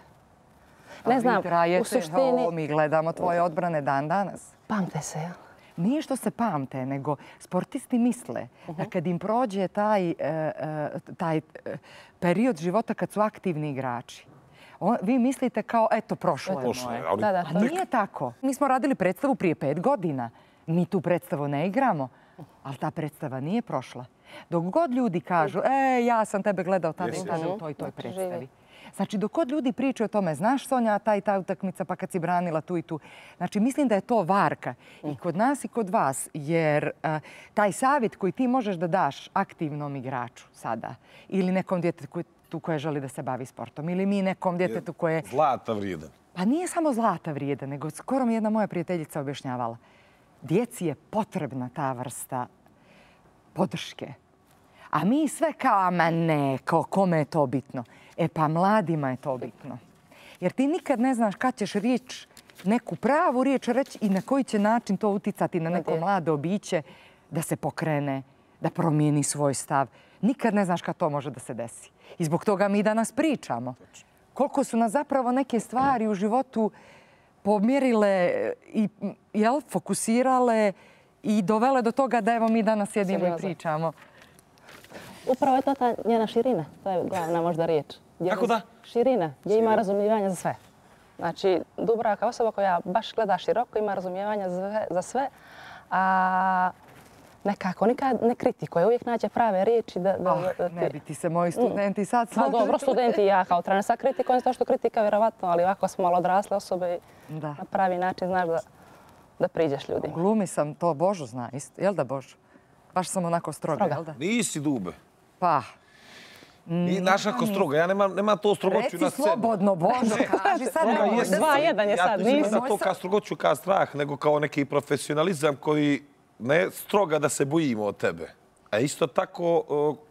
Ne A vi znam, trajete, u suštini o, mi gledamo tvoje odbrane dan danas. pamte se, jel? Nije što se pamte, nego sportisti misle da kad im prođe taj, e, e, taj e, period života kad su aktivni igrači, on, vi mislite kao, eto, prošlo je Prošlo moje. je, ali Da, da, A to je- nije tako. Mi smo radili predstavu prije pet godina. Mi tu predstavu ne igramo, ali ta predstava nije prošla. Dok god ljudi kažu, e, ja sam tebe gledao tada i Jesi. tada u toj toj Znači, predstavi. živi. Znači, dok god ljudi pričaju o tome, znaš Sonja, ta i ta utakmica, pa kad si branila tu i tu. Znači, mislim da je to varka i kod nas i kod vas, jer a, taj savjet koji ti možeš da daš aktivnom igraču sada ili nekom djetetu koje želi da se bavi sportom ili mi nekom djetetu koje... Zlata vrijedan. Pa nije samo zlata vrijeda, nego skoro mi jedna moja prijateljica objašnjavala. Djeci je potrebna ta vrsta podrške. A mi sve kao, ama ne, kao, kome je to bitno? E pa mladima je to bitno. Jer ti nikad ne znaš kad ćeš riječ, neku pravu riječ reći i na koji će način to uticati na neko mlado biće da se pokrene, da promijeni svoj stav. Nikad ne znaš kad to može da se desi. I zbog toga mi danas pričamo. Koliko su nas zapravo neke stvari u životu pomjerile i jel, fokusirale i dovele do toga da evo mi danas sjedimo i Sjediozno. pričamo. Upravo je to ta njena širina. To je glavna možda riječ. Gdje Kako da? Širina, gdje ima razumijevanja za sve. Znači, Dubravka je osoba koja baš gleda široko, ima razumijevanja za sve, za sve, a nekako nikad ne kritikuje, uvijek nađe prave riječi da... da, Ah, da ti- ne bi ti se moji studenti sad Pa složili. dobro, studenti i ja kao trener sa kritikom, to što kritika vjerovatno, ali ovako smo malo odrasle osobe i Da. na pravi način znaš da, da priđeš ljudima. Glumi sam, to Božo zna isto. Jel da Božo? Baš sam onako stroga, Stroga. jel da? Nisi Dube. Pa, Ni naša ko stroga. Ja nemam, nemam to strogoću reci na scenu. slobodno, Božo, kaži sad. Stroga nemoj jest. da- Dva, jedan je Ja sad, to mislim nisi. da to kao strogoću, kao strah, nego kao neki profesionalizam koji ne stroga da se bojimo od tebe. A isto tako, o,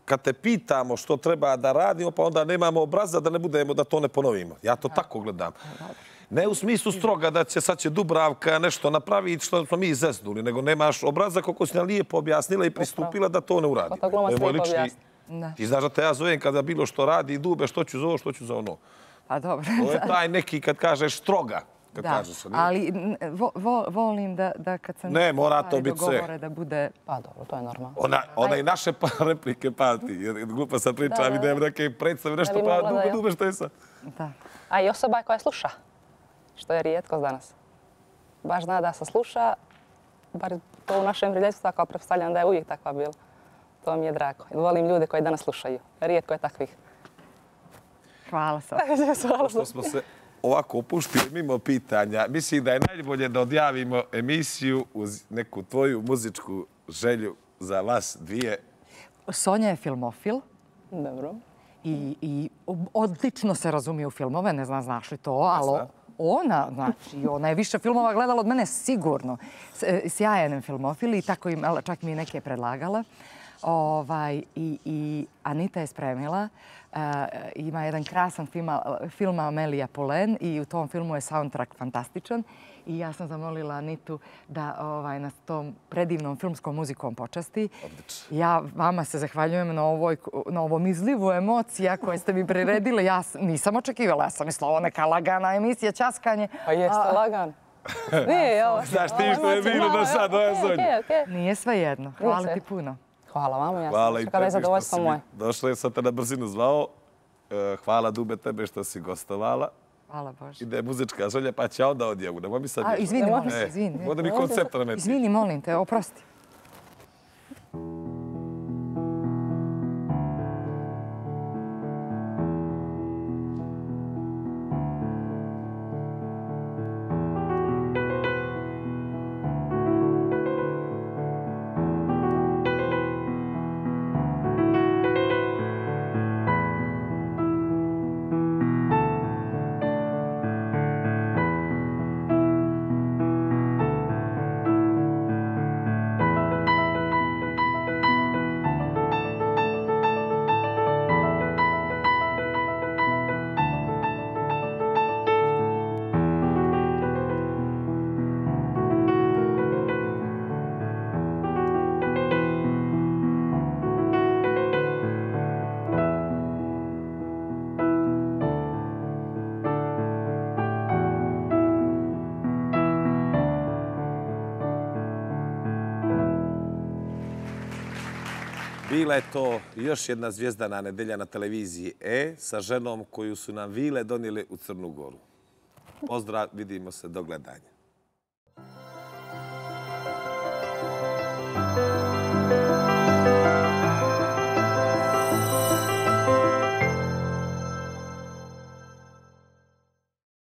kad te pitamo što treba da radimo, pa onda nemamo obraza da ne budemo, da to ne ponovimo. Ja to tako gledam. Ne u smislu stroga da će sad će Dubravka nešto napraviti što smo mi zeznuli, nego nemaš obraza koliko si nam lijepo objasnila i pristupila da to ne uradi. Pa to glumac je moj lijepo lični... objasni. Ti znaš da te ja zovem kada bilo što radi, Dube, što ću za ovo, što ću za ono. Pa dobro. To je taj neki kad kažeš stroga. Kad Da, kažeš, a nije- ali n- vo- vo- volim da, da kad se Ne, mora stvari to biti sve. dogovore da bude... Pa dobro, to je normalno. Ona, ona i naše pa, replike pamti. Jer glupa sam priča, Da, da, da. vidim neke predstave, nešto Da bi pa mogla da Dube, je. Dube, što je sad? Da. A i osoba koja sluša, što je rijetkost danas. Baš zna da se sluša, bar to u našem prijateljstvu tako pretpostavljam da je uvijek takva bila. To mi je drago. Volim ljude koji danas slušaju. Rijetko je takvih. Hvala sam. Što smo se ovako opuštili mimo pitanja, mislim da je najbolje da odjavimo emisiju uz neku tvoju muzičku želju za vas dvije. Sonja je filmofil Dobro. i, i odlično se razumije u filmove, ne znam znaš li to, ali znam. ona, znači, ona je više filmova gledala od mene sigurno. S- e, Sjajan je filmofil i tako im, čak mi je neke predlagala. Ovaj, i, I Anita je spremila. e, ima jedan krasan filma, film Amelija Polen i u tom filmu je soundtrack fantastičan. I ja sam zamolila Anitu da ovaj, nas tom predivnom filmskom muzikom počasti. Ja vama se zahvaljujem na, ovoj, na ovom izlivu emocija koje ste mi priredili. Ja s- nisam očekivala, ja sam mislila ovo neka lagana emisija, ćaskanje. Pa jeste A- lagan. Nije, ovo. Znaš ti što je bilo do sad, ova Sonja? Okej, okej. Nije svejedno. Hvala sve. ti puno. Hvala vama, ja Hvala sam i čekala da je tebi što zadovoljstvo si moje. mi došla, jer sam te na brzinu zvao. E, Hvala Dube tebe što si gostovala. Hvala Bože. Ide muzička želja, pa će ja onda odjavu. Nemoj mi sad A, bježati. izvini, Ne molim može se, E, izvini. Onda mi koncept remeti. Izvini, molim te, oprosti. Bila je to još jedna zvijezdana nedelja na televiziji E sa ženom koju su nam vile donijeli u Crnu Goru. Pozdrav, vidimo se do gledanja.